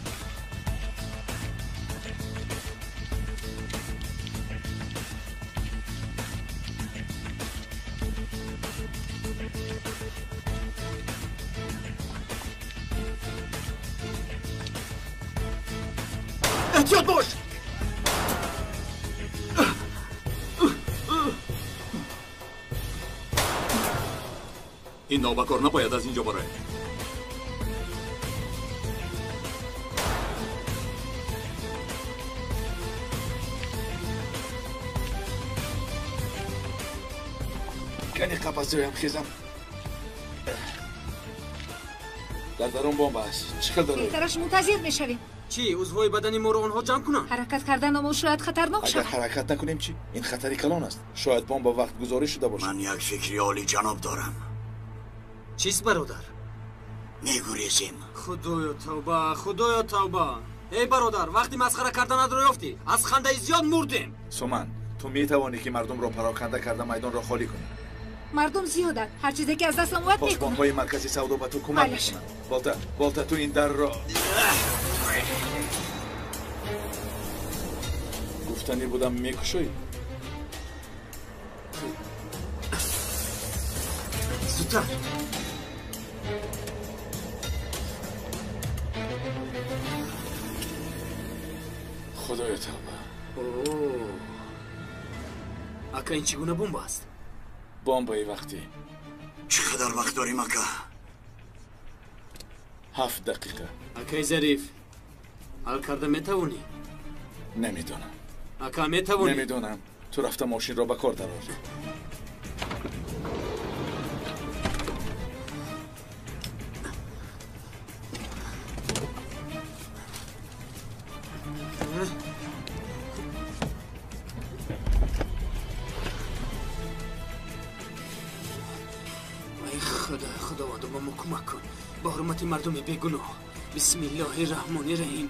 B: احتیاط باش.
C: این نابکار نباید از اینجا بره.
G: کنی قفص جویم خیزم. در درون بمب است. چیکار داره؟
H: بهترش منتظر میشویم.
I: چی؟ عضوهای بدنی ما رو آنها جمع کنن؟
H: حرکت کردن ما شاید خطرناک
G: اگر
H: شود.
G: حرکت نکنیم چی؟ این خطری کلان است. شاید بمب با وقت گذاری شده باشه.
A: من یک فکری عالی جناب دارم.
I: چیست برادر؟
A: میگوریزیم.
I: خدایا توبه، خدایا توبه. ای برادر، وقتی مسخره کردن نداره یافتی. از خنده زیاد مردیم.
G: سومن، تو میتوانی که مردم را پراکنده کرده میدان را خالی کنی.
H: مردم زیادن. هر چیزی که از دست آمد میکنن.
G: پاسبان‌های مرکزی سودا به تو کمک میکنن. بالتا، بالتا تو این در را گفتنی بودم میکشوی.
I: زودتر.
G: خدای توبه.
I: اوه. اکا این چگونه بمب است؟
G: بمبای وقتی.
A: چقدر وقت داریم اکا؟
G: هفت دقیقه.
I: اکای ظریف، حل کرده میتوانی؟
G: نمیدونم.
I: اکا میتوانی؟
G: نمیدونم. تو رفته ماشین را به کار درآور.
I: ای خدا، خداوند ما ما کمک کن. با حرمت مردم بیگناه. بسم الله الرحمن الرحیم.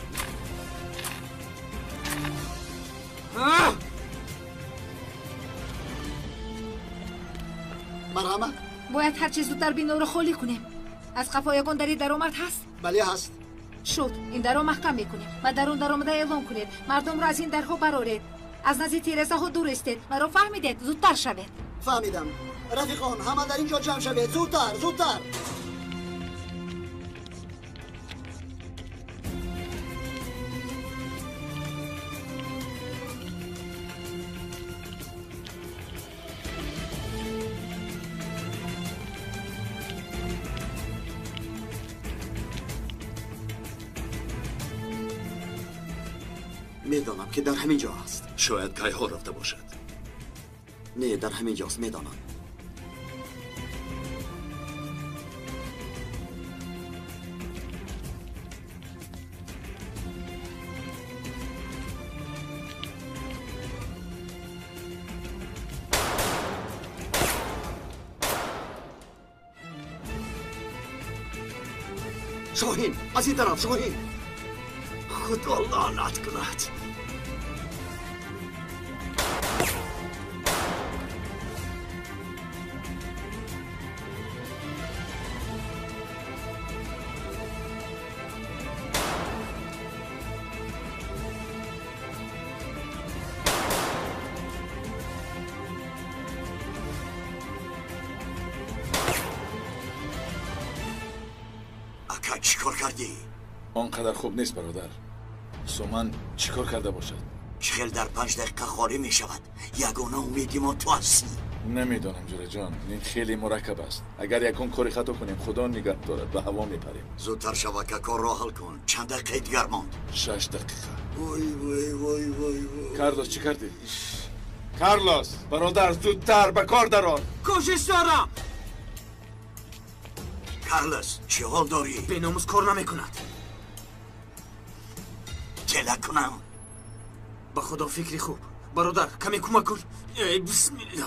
E: مرحمت.
H: باید هر چیز زودتر بینو رو خالی کنیم. از قفایگان دری درآمد هست؟
E: بله هست.
H: شد. این درو محکم میکنیم. و درون درآمده اعلام کنید. مردم را از این درها برارید. از نزدیک تیرسه ها دور استید. مرا فهمیدید. زودتر شوید.
E: فهمیدم. رفیقان همه در اینجا جمع شوید. زودتر، زودتر.
B: میدانم که در همین جا است.
C: شاید کایها رفته باشد.
B: نه، در همین جاست، میدانم. شاهین، از این طرف شاهین. خدا لعنت کند.
A: اکا چیکار کردی؟
G: آنقدر خوب نیست برادر. سومن چیکار کرده باشد؟
A: چخل در پنج دقیقه خالی می شود. یگانه امیدی ما تو هستی.
G: نمیدانم جوره جان، این خیلی مرکب است. اگر یکون کاری خطا کنیم خدا نگه دارد به هوا میپریم.
A: زودتر شبکه کار را حل کن. چند دقیقه دیگر ماند.
G: شش دقیقه.
A: وای وای وای وای وای.
G: کارلوس چی کردی؟ کارلوس برادر زودتر به کار درآ.
I: کوشش دارم.
A: کارلوس چه حال داری؟
I: به ناموس کار نمیکند.
A: گله کنم؟
I: به خدا فکری خوب. برادر کمی کمک کن. ای بسم الله.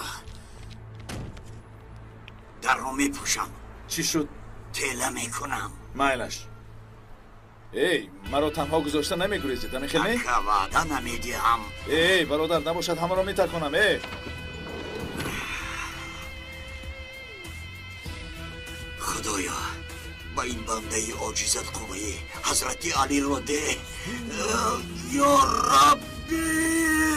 A: در رو میپوشم.
G: چی شد؟
A: تله میکنم.
G: مایلش. ای مرا تنها گذاشته نمیگریزید. همین خیلی؟
A: اکا وعده نمیدی هم.
G: ای برادر نباشد همه را میترکنم. ای
A: خدایا با این بنده عاجزت قوه حضرت علی را ده. یا ربی.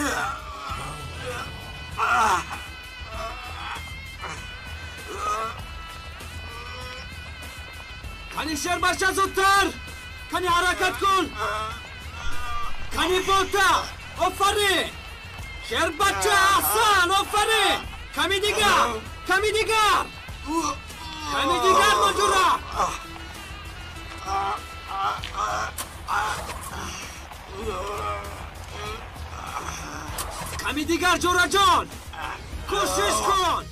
I: کنی شیر باشه زودتر. کنی حرکت کن. کنی بوتا. آفرین. شیر بچه احسن. آفرین. کمی دیگر. کمی دیگر. کمی دیگر مجورا. کمی دیگر جورا جان. کوشش کن.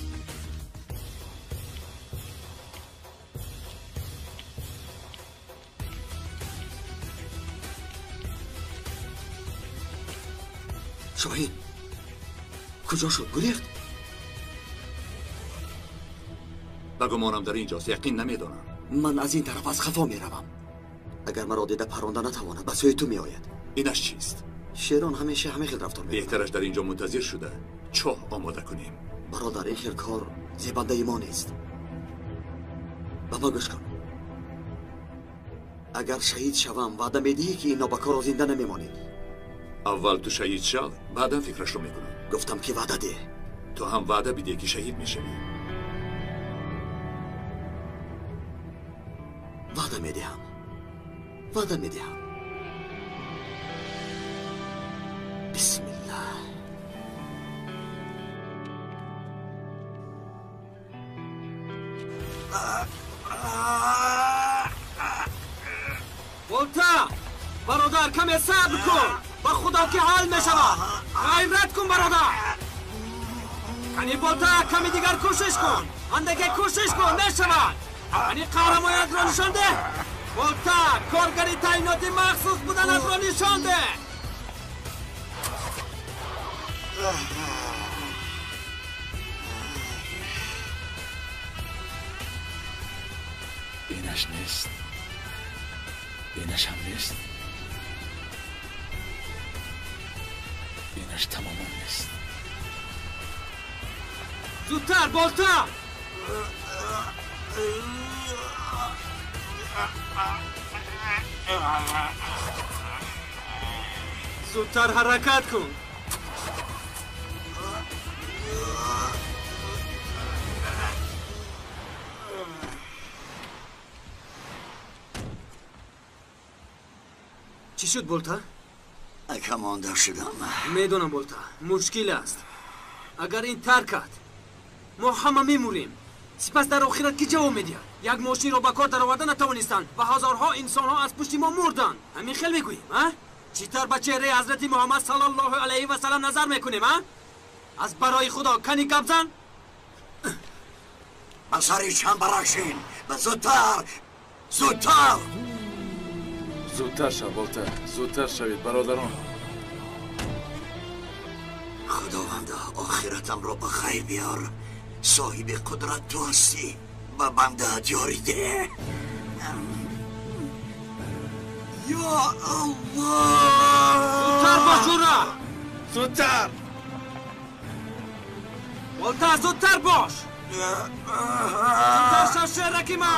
B: شاهین کجا شد؟ گریخت؟
C: بگمانم در اینجاست. یقین نمیدانم.
B: من از این طرف از خفا میروم. اگر مرا دیده پرانده نتواند به سوی تو میآید.
C: اینش چیست؟
B: شیران همیشه همه خیل رفتار میکنند.
C: بهترش در اینجا منتظر شده چاه آماده کنیم.
B: برادر این خیل کار زیبنده ما نیست. به ما گوش کن. اگر شهید شوم وعده میدهی که اینا به کار زنده نمیمانید؟
C: اول تو شهید شو، بعدا فکرش رو میکنم.
B: گفتم که وعده ده.
C: تو هم وعده بیده که شهید میشوی.
B: وعده میدهم. وعده میدهم. بسم الله.
I: بولتا برادر کمی صبر کن. با خدا که حال میشود. غیرت کن برادر. کنی بولتا کمی دیگر کوشش کن. اندگه کوشش کن نشود. کنی قهرمانیت را نشان ده. بولتا کارگری تعیناتی مخصوص بودن را نشان ده.
G: اینش نیست. اینش هم نیست. اینش تماما نیست.
I: زودتر بولتا. زودتر حرکت کن. چی شد بولتا؟
A: اکا مانده شدم.
I: میدونم بولتا مشکل است. اگر این ترکت ما همه میموریم. سپس در آخرت که جواب میدید؟ یک ماشین را به کار درآورده نتوانستند و هزارها انسان ها از پشت ما مردند. همین خیلی میگوییم ها؟ چطور به چهره حضرت محمد صلی الله علیه و سلم نظر میکنیم ها؟ از برای خدا کنی کبزن؟
A: به سری چند برکشین به زودتر زودتر
G: زودتر شو والتر زودتر شوید برادران.
A: خداوندا آخرتم رو به خیر بیار. صاحب قدرت تو هستی. به بنده جاری ده. یا الله
I: زودتر باش جورا.
G: زودتر
I: والتر زودتر باش. زودتر شو شرکی ما.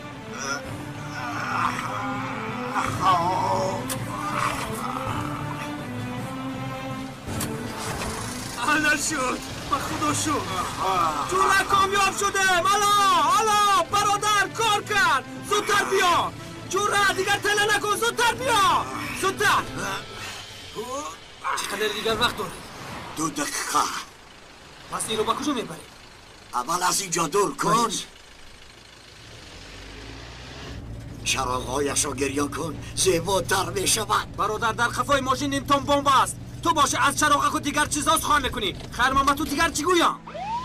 I: حالا شد با خدا شد جورا کامیاب شده. الا الا برادر کار کرد. زودتر بیا جورا دیگر تله نکن. زودتر بیا زودتر. چقدر دیگر وقت داره؟
A: دو دقیقه.
I: پس این رو با کجا میبری؟
A: اول از اینجا دور کن. چراغ‌هایش را گریان کن زیباتر می شود.
I: برادر در خفای ماشین این تون بمب است. تو باشه از چراغ و دیگر چیزا سخن میکنی. خیر من تو دیگر چی گویم؟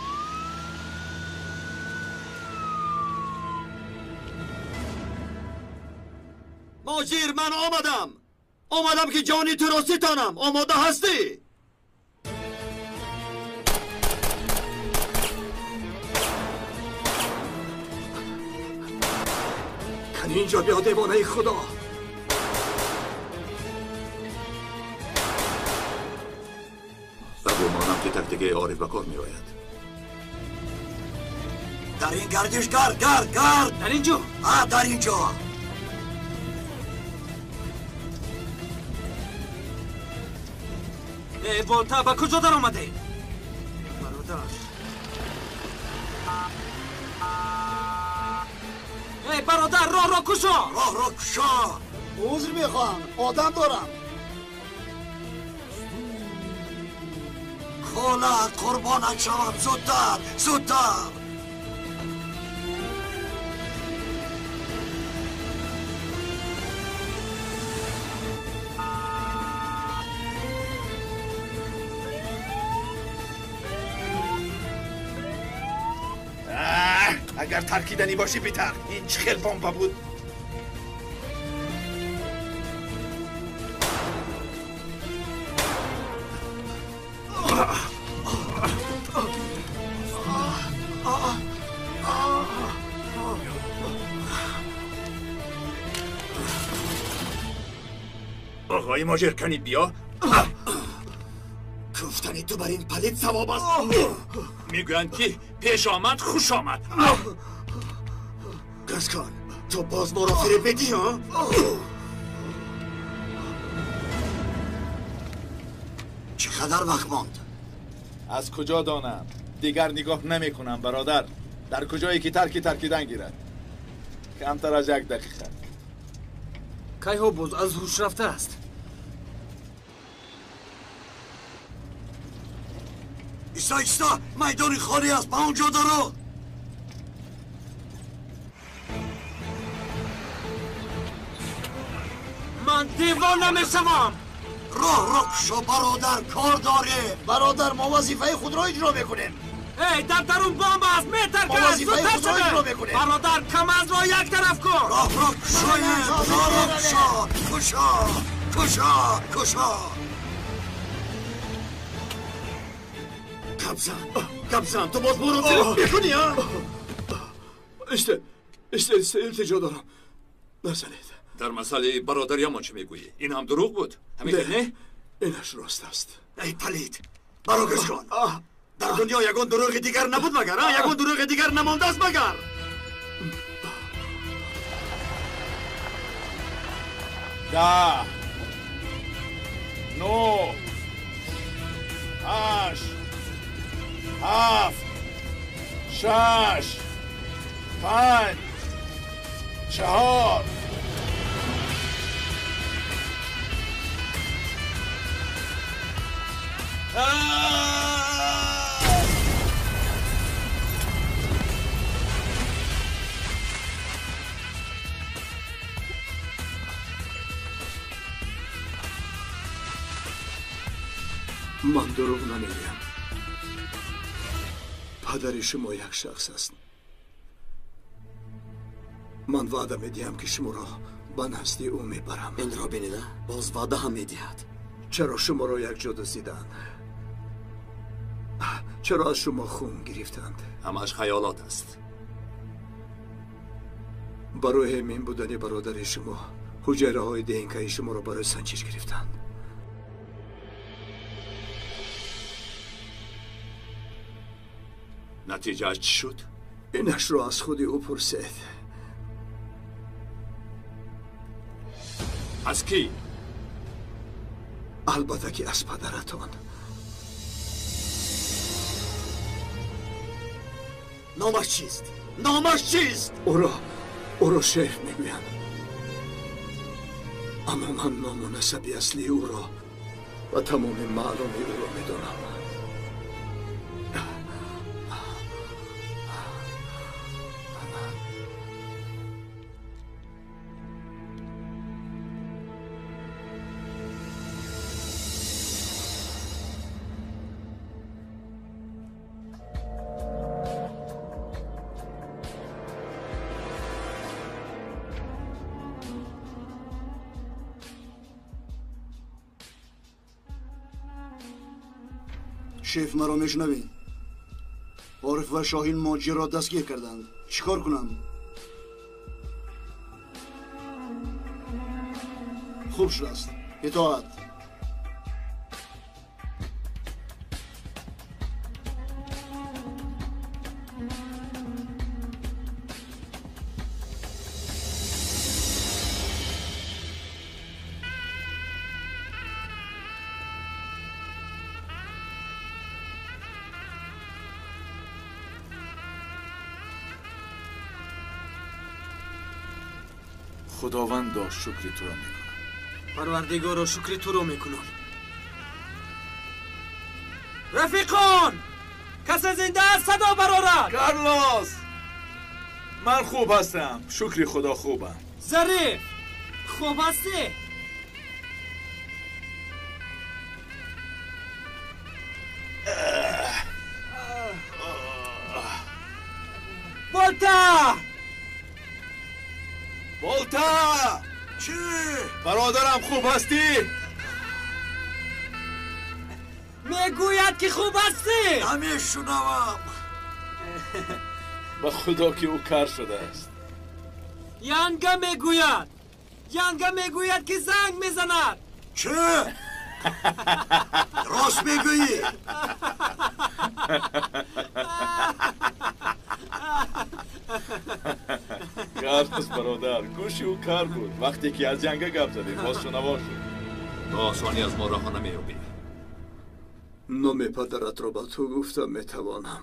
B: ماجیر من آمدم آمدم که جانی تو را ستانم. آماده هستی؟
A: کن اینجا بیا دیوانه خدا.
C: گمانم که تکتیک عارف به کار می آید.
A: در این گردش گرد گرد گرد.
I: در اینجا؟
A: آه در اینجا.
I: ای والتر با کجا در آمده؟ برادر ای برادر راه را کشا.
A: راه را کشا.
E: عذر میخوام آدم دارم.
A: خاله قربانت شوم. زودتر زودتر.
G: اگر ترکیدنی باشی بیتر. این چه خیل بمب بود. آقای ماجر کنی بیا.
A: گفتنی تو بر این پلید ثواب است.
C: میگویند که پیش آمد خوش آمد.
A: گز کن تو باز ما را فریب بدی ها. چقدر وقت ماند؟
G: از کجا دانم؟ دیگر نگاه نمی کنم برادر. در کجایی که ترکی ترکیدن گیرد. کمتر از یک دقیقه.
I: کیهو بوز از هوش رفته است.
A: ایستا ایستا میدانی خالی است. با اونجا درو.
I: من دیوان نمیشوم.
A: راه را کشا برادر کار داره.
E: برادر ما وظیفه خود را اجرا میکنیم.
I: ای در درون بمب است. میتر
E: ما
I: که
E: وظیفه خود را اجرا میکنیم.
I: برادر کم از را یک طرف کن.
A: راه را کشایم. راه را کشا کشا کشا کشا.
B: کبزن کبزن تو باز برو فریب میکنی ها.
A: اشته اشته اشته التجا دارم نزنید.
C: در مسئله برادریمان چه میگویی؟ این هم دروغ بود؟ همین نه؟
A: اینش راست است.
B: ای پلید برو گز کن. در دنیا یگان دروغ دیگر نبود مگر؟ یگان دروغ دیگر نمانده است مگر؟
G: ده نو هشت هفت شش پنج چهار
A: من دروغ نمیگم. پدر شما یک شخص است. من وعده میدیم که شما را به نزد او میبرم.
B: این را بینیده باز وعده هم میدهد.
A: چرا شما را یک جا دزدیدند؟ چرا از شما خون گرفتند؟
C: همش خیالات است.
A: برای همین بودن برادر شما حجره های دینکای شما را برای سنجش گرفتند.
C: نتیجه چی شد؟
A: اینش را از خودی او پرسید.
C: از کی؟
A: البته که از پدرتان.
B: نامش چیست؟ نامش چیست؟
A: او را او را شیخ میگویند. اما من نام و نسب اصلی او را و تمام معلوم او را میدانم.
E: شیف مرا میشنوین؟ عارف و شاهین ماجی را دستگیر کردند. چیکار کنم؟ خوب شد است. اطاعت.
G: خداوند دا شکر تو را میکنم.
I: پروردگارا شکر تو را میکنم. رفیقان، کس زنده است صدا برآرد.
G: کارلوس، من خوب هستم. شکر خدا خوبم.
I: ظریف، خوب هستی؟ بولتا
G: بولتا
A: چی؟
G: برادرم خوب هستی؟
I: میگوید که خوب هستی.
A: همه شنوم.
G: به خدا که او کار شده است.
I: ینگه میگوید ینگه میگوید که زنگ میزند.
A: چه؟ راست میگویی؟
G: کارلوس برادر، گوشی او کار بود. وقتی که از جنگ گپ زدیم باز شنوا شد.
C: با آسانی از ما راه نمیابی.
A: نام پدرت را به تو گفتم میتوانم.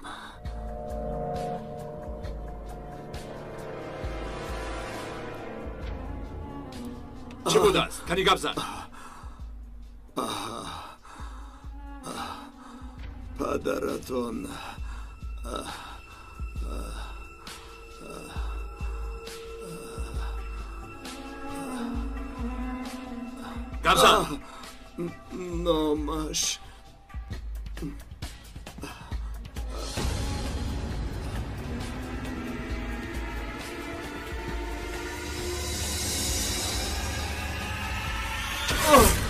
C: چه بود است؟ کنی گپ زد.
A: پدرتان
C: گپ زد.
A: نامش Oh!